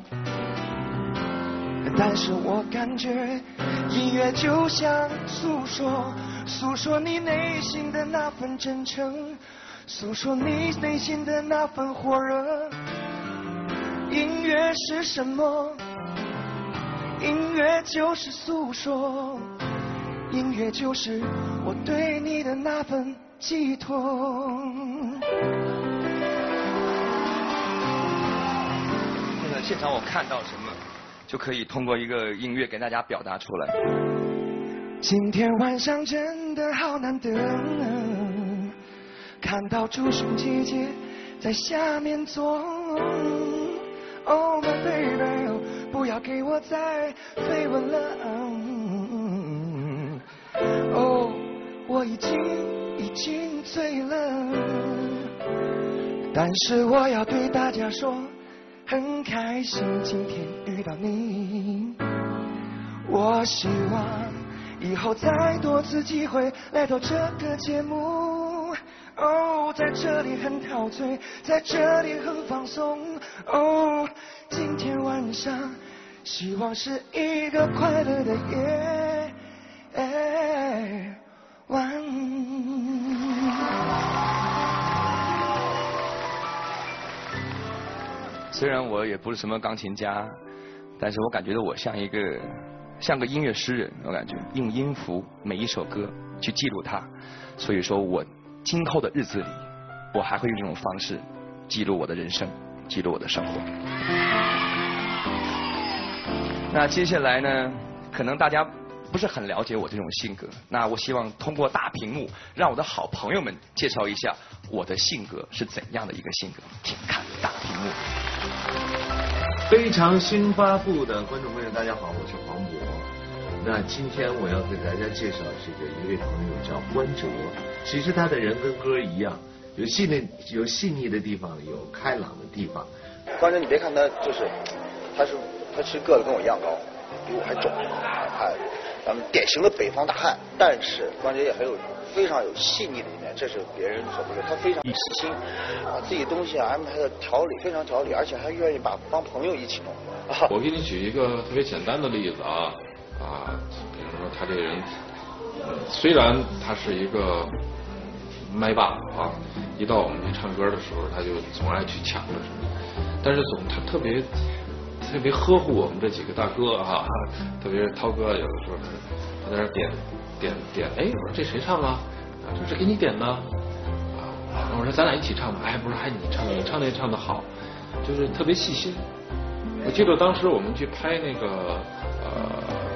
但是我感觉音乐就像诉说你内心的那份真诚，诉说你内心的那份火热。音乐是什么？音乐就是诉说，音乐就是我对你的那份寄托。 现场我看到什么，就可以通过一个音乐给大家表达出来。 今天晚上真的好难得，看到朱雄姐姐在下面坐。Oh my baby， 不要给我再飞吻了。哦，我已经醉了，但是我要对大家说。很开心今天遇到你，我希望以后再多次机会来到这个节目。哦，在这里很陶醉，在这里很放松。哦，今天晚上希望是一个快乐的夜晚。 虽然我也不是什么钢琴家，但是我感觉到我像个音乐诗人，我感觉用音符每一首歌去记录它，所以说我今后的日子里，我还会用这种方式记录我的人生，记录我的生活。那接下来呢，可能大家不是很了解我这种性格，那我希望通过大屏幕，让我的好朋友们介绍一下我的性格是怎样的一个性格，请看大屏幕。 非常新发布的观众朋友，大家好，我是黄渤。那今天我要给大家介绍这个一位朋友叫关喆。其实他的人跟歌一样，有细腻的地方，有开朗的地方。 关喆，你别看他他其实个子跟我一样高，比我还重，咱们典型的北方大汉。但是关喆也非常有细腻的一面，这是别人所不知。他非常细心，把自己东西安排的非常条理，而且还愿意帮朋友一起弄。 我给你举一个特别简单的例子比如说他这个人，虽然他是一个麦霸一到我们去唱歌的时候，他就总爱去抢着什么，但是他特别呵护我们这几个大哥特别是涛哥，有的时候他在那点，哎，我说这谁唱啊？这是给你点的然后我说咱俩一起唱吧，哎，不是，你唱那唱的好，就是特别细心。我记得当时我们去拍那个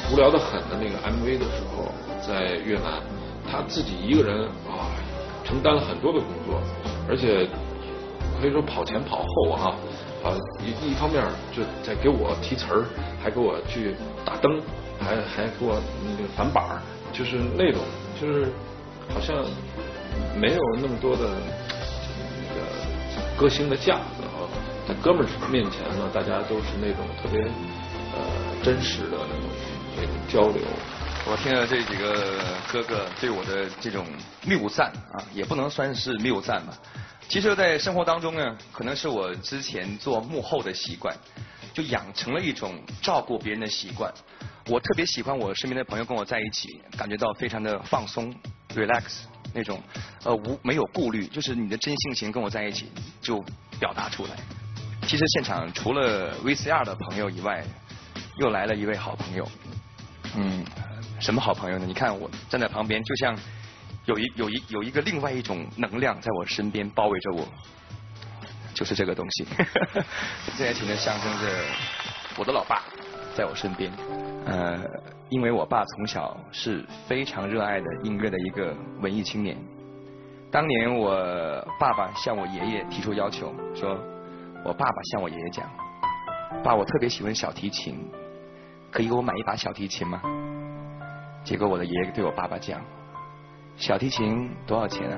无聊的很的那个 MV 的时候，在越南，他自己一个人啊承担了很多的工作，而且可以说跑前跑后啊。一方面就在给我提词儿，还给我去打灯，还给我那个反板，就是那种就是好像没有那么多的那个歌星的架子啊，在哥们儿面前呢，大家都是那种特别真实的那种交流。 我听了这几个哥哥对我的这种谬赞啊，也不能算是谬赞吧。其实，在生活当中呢，可能是我之前做幕后的习惯，就养成了一种照顾别人的习惯。我特别喜欢我身边的朋友跟我在一起，感觉到非常的放松 ，relax 那种，没有顾虑，就是你的真性情跟我在一起就表达出来。其实现场除了 VCR 的朋友以外，又来了一位好朋友。什么好朋友呢？你看我站在旁边，就像。有一个另外一种能量在我身边包围着我，就是这个东西。这爱情呢象征着我的老爸在我身边。因为我爸从小是非常热爱的音乐的一个文艺青年。当年我爸爸向我爷爷提出要求，说我爸爸向我爷爷讲，爸，我特别喜欢小提琴，可以给我买一把小提琴吗？结果我的爷爷对我爸爸讲。小提琴多少钱啊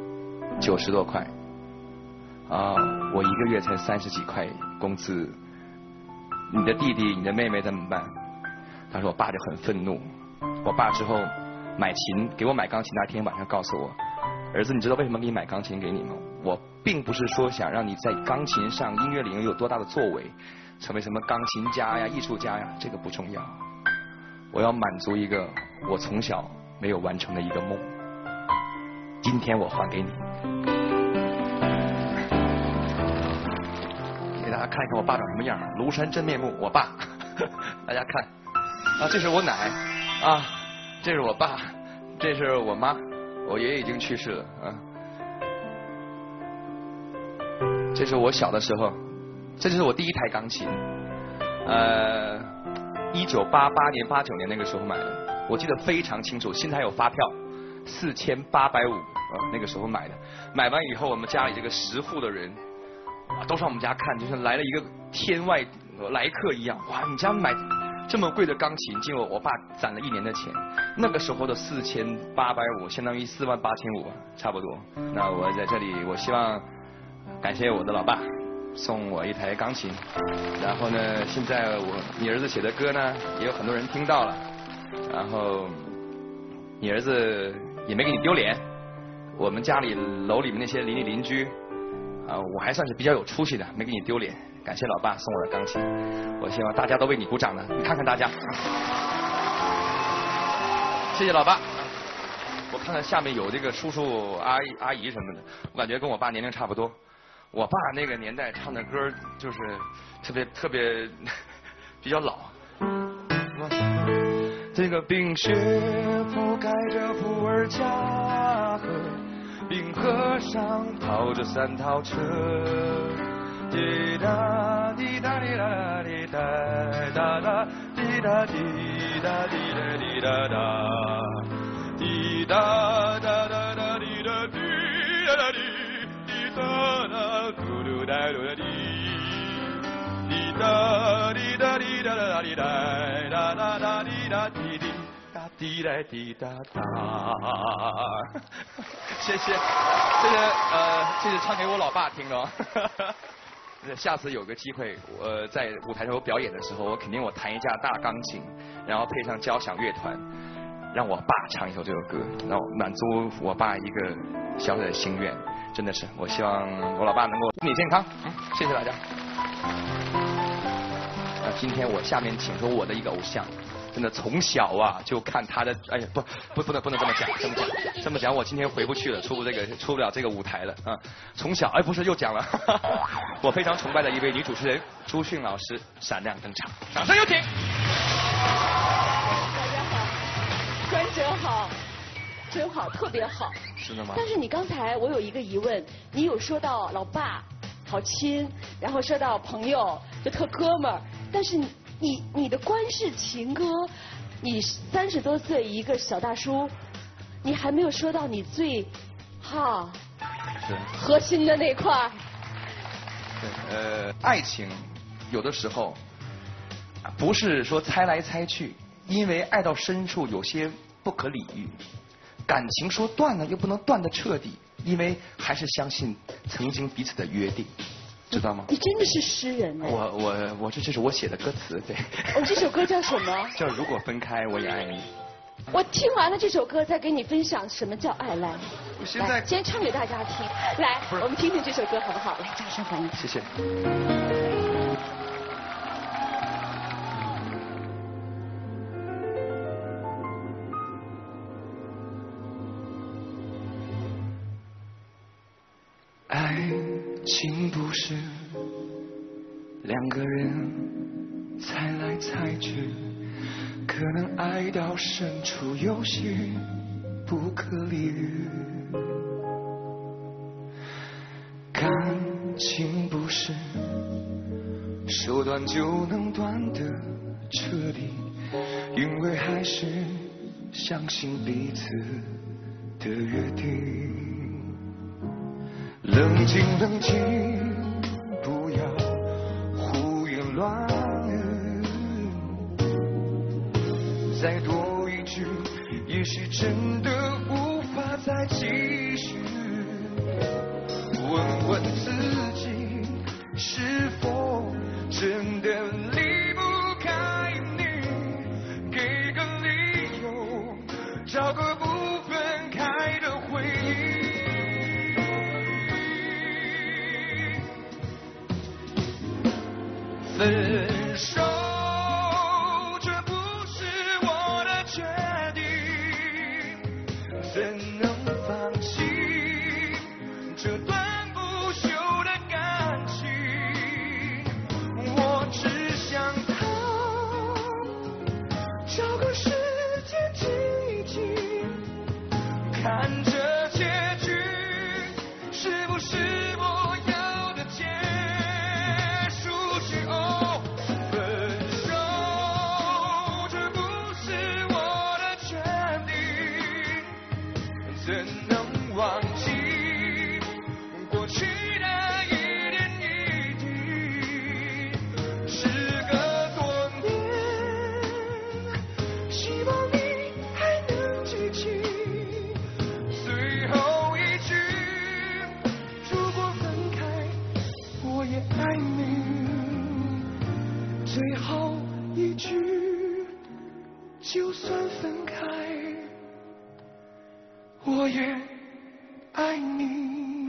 ？90多块。我一个月才30几块工资，你的弟弟、你的妹妹怎么办？当时我爸就很愤怒。我爸之后给我买钢琴那天晚上告诉我，儿子，你知道为什么给你买钢琴给你吗？我并不是说想让你在钢琴上、音乐领域有多大的作为，成为什么钢琴家呀、艺术家呀，这个不重要。我要满足一个我从小没有完成的一个梦。今天我还给你，给大家看一看我爸长什么样，庐山真面目，我爸，大家看，啊，这是我奶，啊，这是我爸，这是我妈，我爷爷已经去世了，啊，这是我小的时候，这就是我第一台钢琴，1988年、89年那个时候买的，我记得非常清楚，现在还有发票。4850，那个时候买的。买完以后，我们家里这个10户的人，都上我们家看，就像来了一个天外来客一样。哇，你家买这么贵的钢琴，结果我爸攒了1年的钱。那个时候的4850，相当于48500，差不多。那我在这里，我希望感谢我的老爸送我一台钢琴。然后呢，现在你儿子写的歌呢，也有很多人听到了。然后你儿子。也没给你丢脸，我们家里楼里面那些邻居，我还算是比较有出息的，没给你丢脸。感谢老爸送我的钢琴，我希望大家都为你鼓掌呢。你看看大家，谢谢老爸。我看看下面有这个叔叔阿姨什么的，我感觉跟我爸年龄差不多。我爸那个年代唱的歌就是特别比较老。这个冰雪覆盖着伏尔加河，冰河上跑着3套车，滴答滴答滴答滴答哒哒，滴答滴答滴答滴答哒，滴答哒哒哒滴答滴答哒滴，滴答哒咕噜哒噜哒滴，滴答滴答滴答哒滴答哒哒哒滴答滴。滴来滴答答，谢谢，这是唱给我老爸听的。下次有个机会，我在舞台上有表演的时候，我肯定弹一架大钢琴，然后配上交响乐团，让我爸唱一首这首歌，然后满足我爸一个小小的心愿。真的是，我希望我老爸能够身体健康。谢谢大家。今天我下面请出我的一个偶像。真的从小就看他的，哎呀不能这么讲，这么讲我今天回不去了，出不了这个舞台了啊！从小不是又讲了，我非常崇拜的一位女主持人朱迅老师闪亮登场，掌声有请。 大家好，关喆好，真好，特别好。 是的吗？ 但是你刚才我有一个疑问，你有说到老爸好亲，然后说到朋友就特哥们儿，但是你的关氏情歌， 你30多岁一个小大叔，你还没有说到你最核心的那块儿。 对，爱情有的时候不是说猜来猜去，因为爱到深处有些不可理喻。感情说断了又不能断得彻底，因为还是相信曾经彼此的约定，知道吗？ 你真的是诗人哎！ 这是我写的歌词，对。 这首歌叫什么？ 叫如果分开我也爱你。 我听完了这首歌，再跟你分享什么叫爱。来， 现在先唱给大家听。来，我们听听这首歌好不好？来，掌声欢迎。 谢谢。 爱情不是两个人猜来猜去，可能爱到深处有些不可理喻。感情不是说断就能断的彻底，因为还是相信彼此的约定。冷静冷静，不要胡言乱语，再多一句也许真的无法再继续。问问自己，是否真的离不开你，给个理由，找个不分开的回忆。分手，这不是我的决定，怎能放弃这段不朽的感情？我只想他找个时间静一静，看这结局是不是我要的结束句。怎能忘记过去的一点一滴？时隔多年，希望你还能记起最后一句：如果分开，我也爱你。最后一句，就算分开，我也爱你。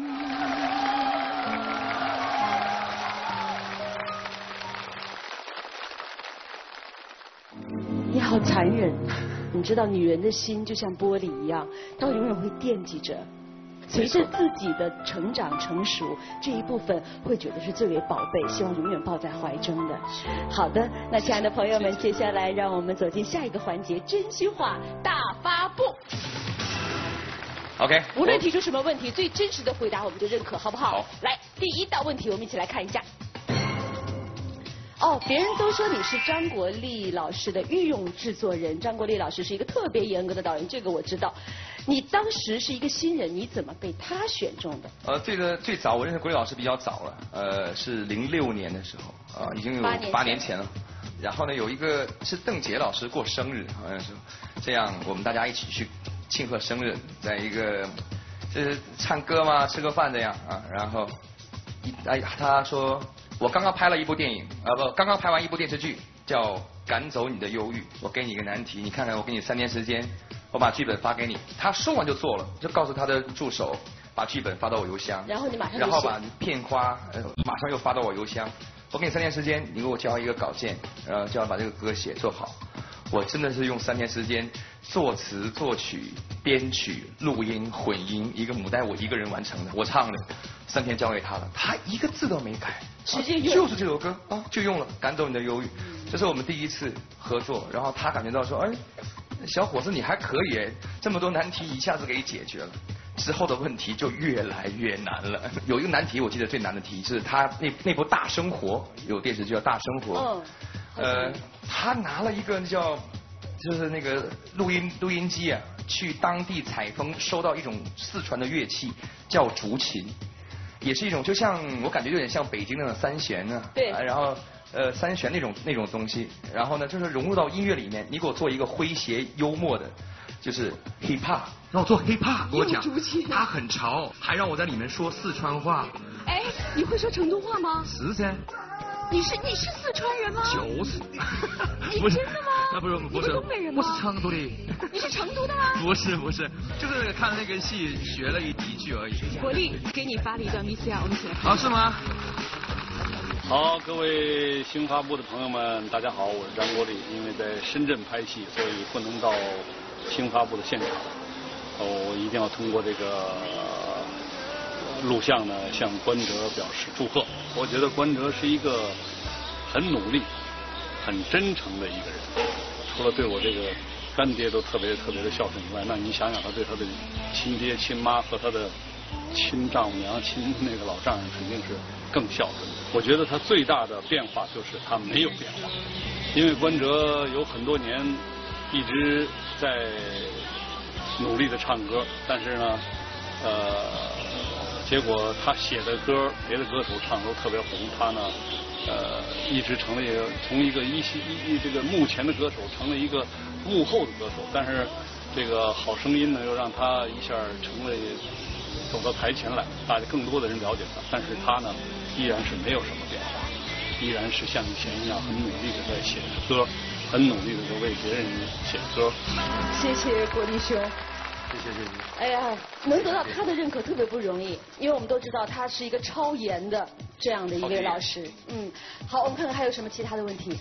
你好残忍，你知道女人的心就像玻璃一样，她永远会惦记着。随着自己的成长成熟，这一部分会觉得是最为宝贝，希望永远抱在怀中的。好的，那亲爱的朋友们，接下来让我们走进下一个环节——真心话大发布。 OK， 无论提出什么问题，最真实的回答我们就认可，好不好？好。来，第一道问题，我们一起来看一下。别人都说你是张国立老师的御用制作人，张国立老师是一个特别严格的导演，这个我知道。你当时是一个新人，你怎么被他选中的？ 这个最早我认识国立老师比较早了，是06年的时候，已经有8年前了。然后呢，有一个是邓婕老师过生日，好像是这样，我们大家一起去庆贺生日，在一个就是唱歌嘛，吃个饭这样啊。然后他说我刚刚拍了一部电影，刚刚拍完一部电视剧，叫《赶走你的忧郁》。我给你一个难题，你看看，我给你3天时间，我把剧本发给你。他说完就做了，就告诉他的助手把剧本发到我邮箱。 然后你马上就然后把片花马上又发到我邮箱。我给你3天时间，你给我交一个稿件，然后就要把这个歌写做好。我真的是用3天时间作词、作曲、编曲、录音、混音，一个母带我一个人完成的。我唱的，3天交给他了，他一个字都没改， 直接用， 就是这首歌啊，就用了《赶走你的忧郁》。这是我们第一次合作，然后他感觉到说，小伙子你还可以，这么多难题一下子给你解决了。之后的问题就越来越难了。有一个难题，我记得最难的题是他那部《大生活》，有电视剧叫《大生活》。他拿了一个叫就是那个录音机啊，去当地采风，收到一种四川的乐器叫竹琴，也是一种就像我感觉有点像北京那种三弦啊， 对， 然后三弦那种东西，然后呢就是融入到音乐里面，你给我做一个诙谐幽默的，就是 hip hop， 让我做 hip hop， 给我讲，他很潮，还让我在里面说四川话。 哎，你会说成都话吗？ 是噻。 你是四川人吗？ 就是。 你真的吗？ 那不是， 你是东北人吗？ 我是成都的。 你是成都的吗？ 不是，就是看了那个戏学了一句而已。 国立给你发了一段 VCR， 我们一起来看。 啊，是吗？ 好，各位新发部的朋友们，大家好，我是张国立。因为在深圳拍戏，所以不能到新发部的现场，我一定要通过这个录像呢，向关喆表示祝贺。我觉得关喆是一个很努力、很真诚的一个人。除了对我这个干爹都特别的孝顺以外，那你想想他对他的亲爹、亲妈和他的亲丈母娘、亲那个老丈人肯定是更孝顺的。我觉得他最大的变化就是他没有变化，因为关喆有很多年一直在努力的唱歌，但是呢，结果他写的歌，别的歌手唱都特别红，他呢，一直成了从一个这个幕前的歌手，成了一个幕后的歌手。但是这个好声音呢，又让他一下成了走到台前来，大家更多的人了解他。但是他呢，依然是没有什么变化，依然是像以前一样很努力的在写歌，很努力的在为别人写歌。 谢谢国立兄。 谢谢。 哎呀，能得到他的认可特别不容易，因为我们都知道他是一个超严的这样的一位老师。好，我们看看还有什么其他的问题。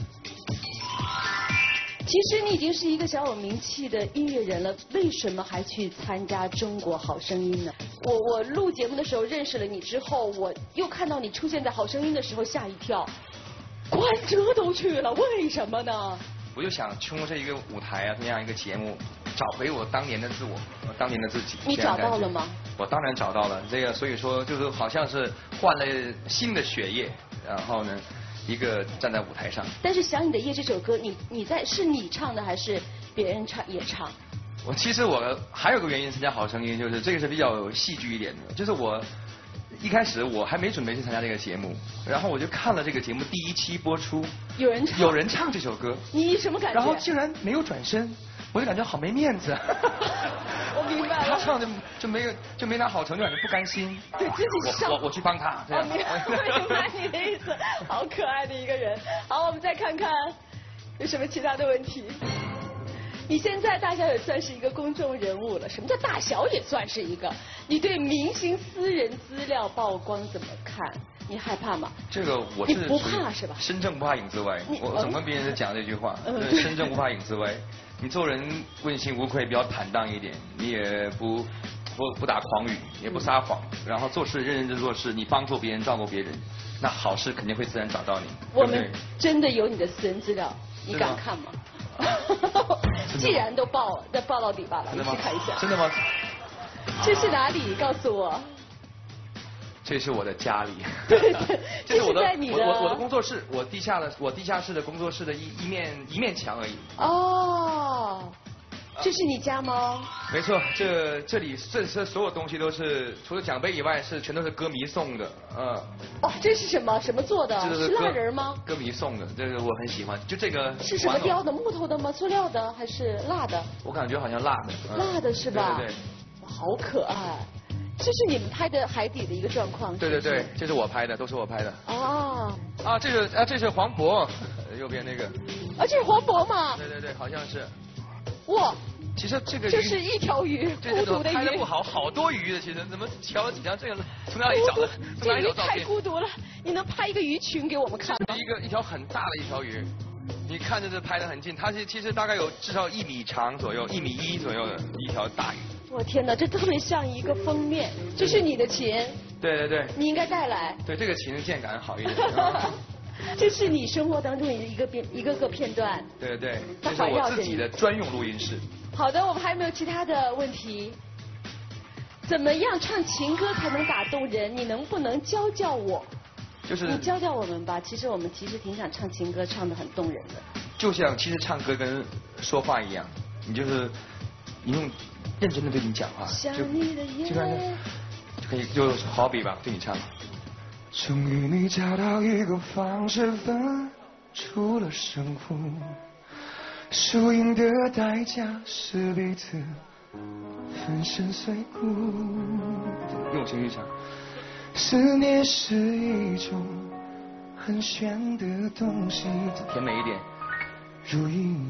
其实你已经是一个小有名气的音乐人了，为什么还去参加中国好声音呢？我录节目的时候认识了你之后，我又看到你出现在好声音的时候吓一跳，关喆都去了，为什么呢？ 我就想通过这一个舞台啊，这样一个节目，找回我当年的自我，当年的自己。 你找到了吗？ 我当然找到了，这个所以说就是好像是换了新的血液，然后呢，一个站在舞台上。 但是《想你的夜》这首歌，是你唱的还是别人也唱？ 其实我还有个原因参加好声音，就是这个是比较有戏剧一点的，就是我一开始我还没准备去参加这个节目，然后我就看了这个节目第1期播出，有人唱这首歌， 你什么感觉？ 然后竟然没有转身，我就感觉好没面子。 我明白了。 他唱就没拿好成就，感觉不甘心。 对自己上。 我去帮他。这样。 明白你的意思，好可爱的一个人。好，我们再看看有什么其他的问题。你现在大小也算是一个公众人物了，什么叫大小也算是一个？你对明星私人资料曝光怎么看？你害怕吗？ 这个我是你不怕是吧？ 身正不怕影子歪，我总跟别人讲这句话，身正不怕影子歪。你做人问心无愧，比较坦荡一点，你也不打诳语，也不撒谎，然后做事认认真做事，你帮助别人，照顾别人，那好事肯定会自然找到你。 我们真的有你的私人资料，你敢看吗？既然都报了，那报到底吧，来，一起看一下。 真的吗？ 这是哪里？告诉我。 这是我的家里。 对， 这是我的我的工作室，我地下室的工作室的一面墙而已。 哦，这是你家吗？ 没错，这里所有东西都是除了奖杯以外，全都是歌迷送的， 哦，这是什么做的？是蜡人吗？ 歌迷送的，这个我很喜欢。就这个是什么雕的？木头的吗？塑料的还是蜡的？ 我感觉好像蜡的。 蜡的是吧？ 对。 好可爱。这是你们拍的海底的一个状况。 对，这是我拍的，都是我拍的。 哦。 这是黄渤，右边那个。 这是黄渤吗？ 对，好像是。 哇。 其实这是一条鱼，孤独的鱼。 拍的不好，好多鱼的，其实怎么挑了几张这样？从哪里找的？ 这鱼太孤独了，你能拍一个鱼群给我们看吗？ 一条很大的一条鱼，你看着这拍得很近，它其实大概有至少1米长左右，1.1米左右的一条大鱼。 我天哪，这特别像一个封面。这是你的琴？ 对。 你应该带来。 对，这个琴的键感好一点。 这是你生活当中一个个片段。 对，这是我自己的专用录音室。 好的，我们还有没有其他的问题？怎么样唱情歌才能打动人？你能不能教我？ 就是你教我们吧。其实我们挺想唱情歌，唱得很动人的。 就像其实唱歌跟说话一样，你就是你用认真的对你讲话，就可以就好比吧，对你唱。 终于你找到一个方式分出了胜负，输赢的代价是彼此粉身碎骨。 用情绪唱。 思念是一种很玄的东西， 甜美一点。 如影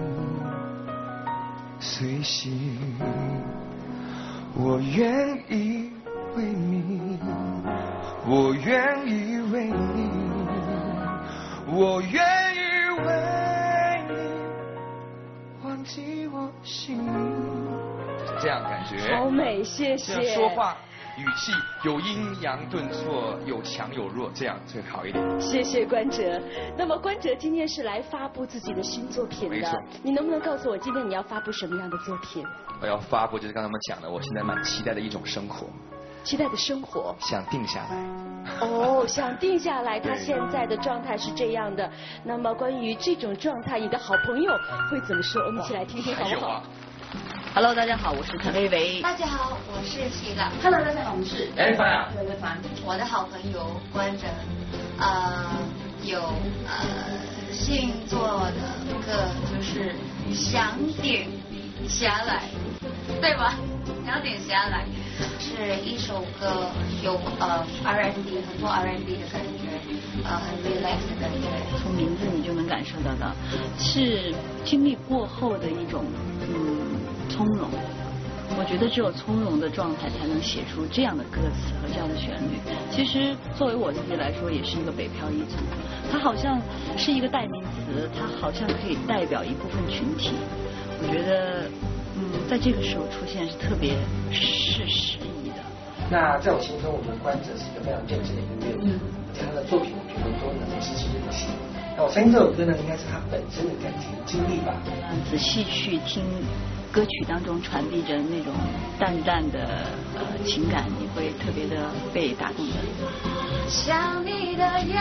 随形，我愿意为你，我愿意为你，我愿意为你忘记我姓名。 这样感觉。 好美，谢谢。 这样说话语气有阴阳顿挫，有强有弱，这样会好一点。 谢谢关喆。那么关喆今天是来发布自己的新作品的， 没错。 你能不能告诉我今天你要发布什么样的作品？ 我要发布就是刚才我们讲的，我现在蛮期待的一种生活。 期待的生活。 想定下来。 哦，想定下来，他现在的状态是这样的。那么关于这种状态，你的好朋友会怎么说？我们一起来听听好不好 ？Hello， 大家好，我是谭维维。 大家好，我是喜乐。 Hello， 大家好，我们是乐团。 乐团。 我的好朋友关喆，有新做的歌就是想定下来，对吧？想定下来是一首歌，有R&B 很多 R&B 的感觉，很 relax 的感觉。 从名字你就能感受到的，是经历过后的一种从容。我觉得只有从容的状态才能写出这样的歌词和这样的旋律。其实作为我自己来说，也是一个北漂一族，它好像是一个代名词，它好像可以代表一部分群体。我觉得在这个时候出现是特别适宜的。 那在我心中，我觉得关喆是一个非常认真的音乐人，而且他的作品我觉得都能直击人心。那我相信这首歌呢，应该是他本身的感情经历吧。 仔细去听歌曲当中传递着那种淡淡的情感，你会特别的被打动的。 想你的夜，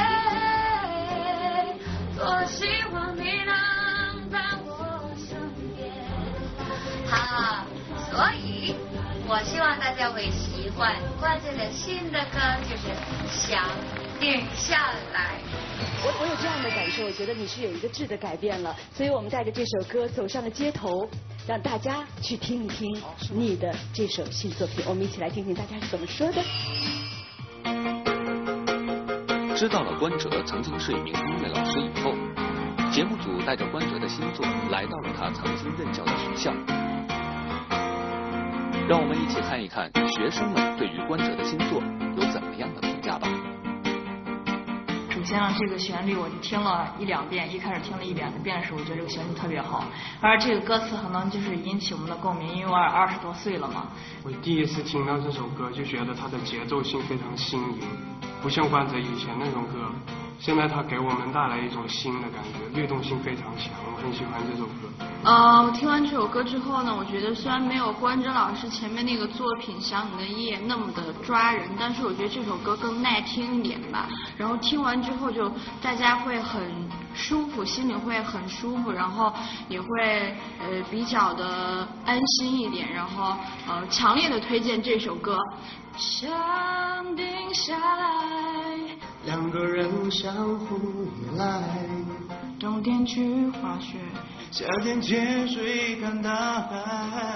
多希望你能在我身边。 好，所以我希望大家会喜欢关喆的新的歌，就是想定下来。 我有这样的感受，我觉得你是有一个质的改变了，所以我们带着这首歌走上了街头，让大家去听一听你的这首新作品。我们一起来听听大家是怎么说的。 知道了关喆曾经是一名音乐老师以后，节目组带着关喆的新作来到了他曾经任教的学校。让我们一起看一看学生们对于关喆的新作有怎么样的评价吧。 首先呢，这个旋律我就听了1-2遍，一开始听了1-2遍的时候，我觉得这个旋律特别好，而这个歌词可能就是引起我们的共鸣，因为我20多岁了嘛。 我第一次听到这首歌就觉得它的节奏性非常新颖，不像关喆以前那种歌，现在它给我们带来一种新的感觉，律动性非常强，我很喜欢这首歌。 我听完这首歌之后呢，我觉得虽然没有关喆老师前面那个作品《想你的夜》那么的抓人，但是我觉得这首歌更耐听一点吧。然后听完之后就大家会很舒服，心里会很舒服，然后也会比较的安心一点，然后强烈的推荐这首歌。想定下来， 两个人相互依赖， 冬天去滑雪， 夏天潜水看大海。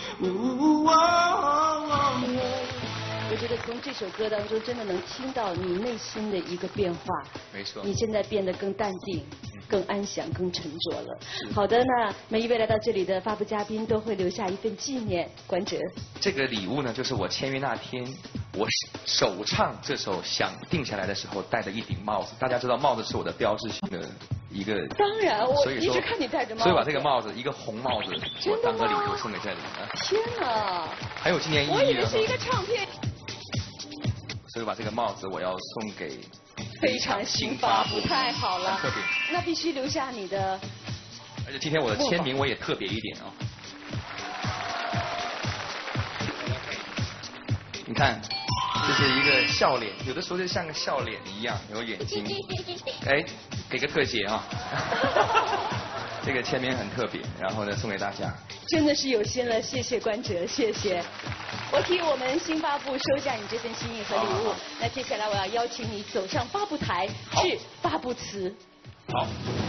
我觉得从这首歌当中真的能听到你内心的一个变化。 没错。 你现在变得更淡定、更安详、更沉着了。好的，那每一位来到这里的发布嘉宾都会留下一份纪念。关喆。这个礼物呢，就是我签约那天，我首唱这首《想定下来》的时候戴的一顶帽子。大家知道帽子是我的标志性的一个。 当然，我一直看你戴着帽子。 所以把这个帽子，一个红帽子，我当个礼物送给这里。 天哪！ 很有纪念意义。 我以为是一个唱片。 所以把这个帽子我要送给非常新发布，太好了， 特别。 那必须留下你的。 而且今天我的签名我也特别一点哦。你看，这是一个笑脸，有的时候就像个笑脸一样，有眼睛。哎，给个特写啊。 这个签名很特别，然后呢送给大家。 真的是有心了，谢谢关喆，谢谢。我替我们新发布收下你这份心意和礼物。那接下来我要邀请你走上发布台，致发布词。 好。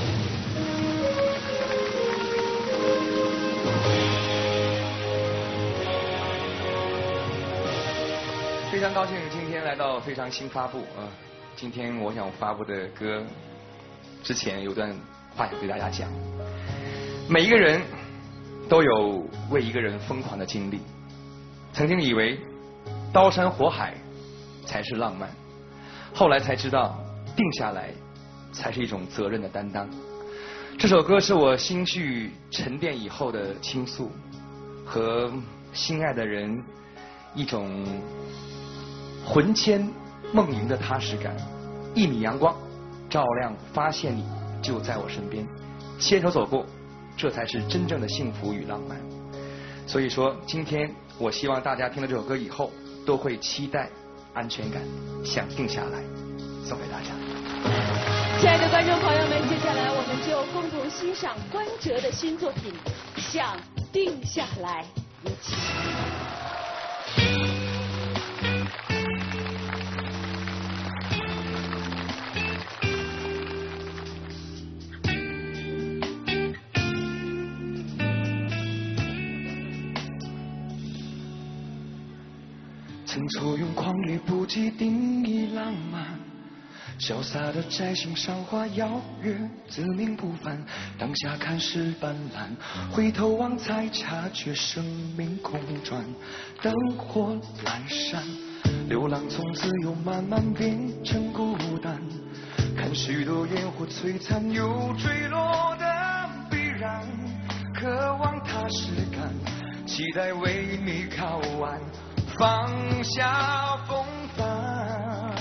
非常高兴今天来到非常新发布啊！今天我想发布的歌，之前有段话想对大家讲。每一个人都有为一个人疯狂的经历，曾经以为刀山火海才是浪漫，后来才知道定下来才是一种责任的担当。这首歌是我心绪沉淀以后的倾诉，和心爱的人一种魂牵梦萦的踏实感。一米阳光照亮，发现你就在我身边，牵手走过，这才是真正的幸福与浪漫。所以说今天我希望大家听了这首歌以后都会期待安全感，想定下来，送给大家。 亲爱的观众朋友们，接下来我们就共同欣赏关喆的新作品《想定下来》，有请。 曾错用狂烈不羁定义浪漫，潇洒的摘星赏花，邀月自命不凡。当下看似斑斓，回头望才察觉生命空转。灯火阑珊，流浪从自由慢慢变成孤单。看许多烟火璀璨又坠落的必然，渴望踏实感，期待为你靠岸。放下风帆，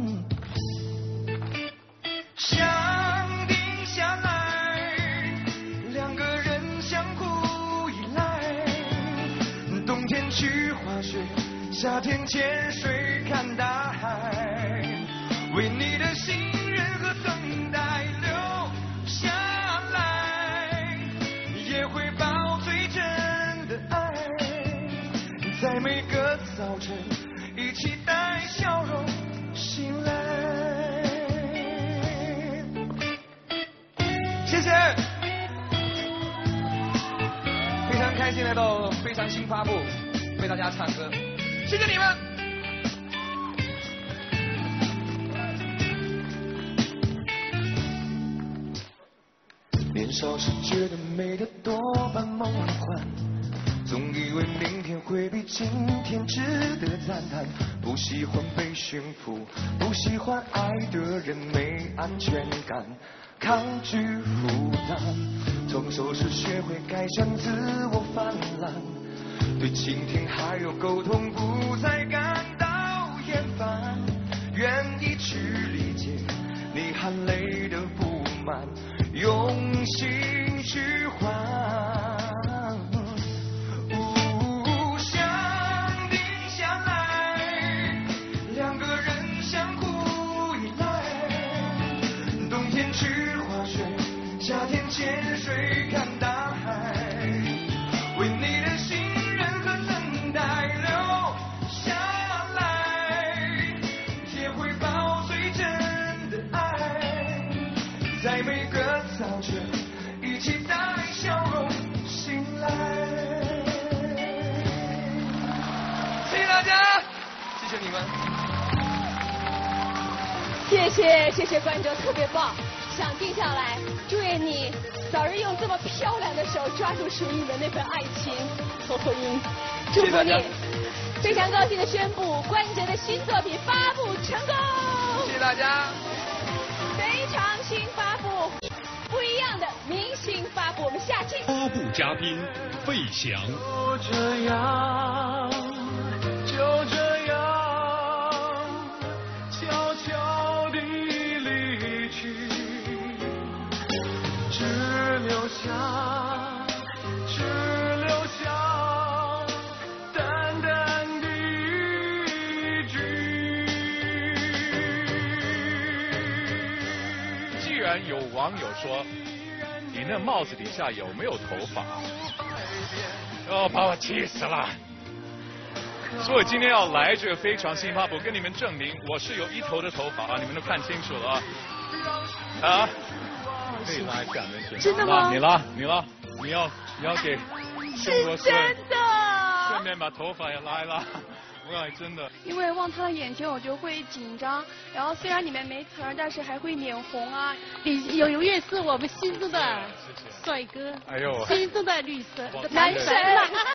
想定下来，两个人相互依赖。冬天去滑雪，夏天潜水看大海，为你的信任和等待留下来，也会抱最真的爱，在每个早晨一起带笑容醒来。谢谢，非常开心来到非常新发布，为大家唱歌，谢谢你们。年少时觉得美的多半梦幻，总以为明天会比今天值得赞叹。不喜欢被驯服，不喜欢爱的人没安全感，抗拒负担。从熟时学会改善自我泛滥，对倾听还有沟通不再感到厌烦，愿意去理解你含泪的不满，用心去换。夏天潜水看大海，为你的信任和等待留下来，也会抱最真的爱，在每个早晨一起带笑容醒来。谢谢大家，谢谢你们， 谢谢关喆，特别棒。想定下来，祝愿你早日用这么漂亮的手抓住属于你的那份爱情和婚姻。祝福你！非常高兴的宣布，关喆的新作品发布成功。 谢谢大家！ 非常新发布，不一样的明星发布，我们下期发布嘉宾费翔。 就这样，就这样，悄悄地离去。只留下淡淡的一句。 既然有网友说你那帽子底下有没有头发？哦，把我气死了！所以今天要来这个非常新发布，跟你们证明我是有一头的头发啊！你们都看清楚了啊！啊，可以拉一下，没事。 真的吗？ 你拉，你要给中国是真的。 顺便把头发也拉一拉。真的， 因为望他的眼睛，我就会紧张，然后虽然里面没词儿，但是还会脸红啊。 你永远是我们心中的帅哥， 哎呦， 心中的绿色男神。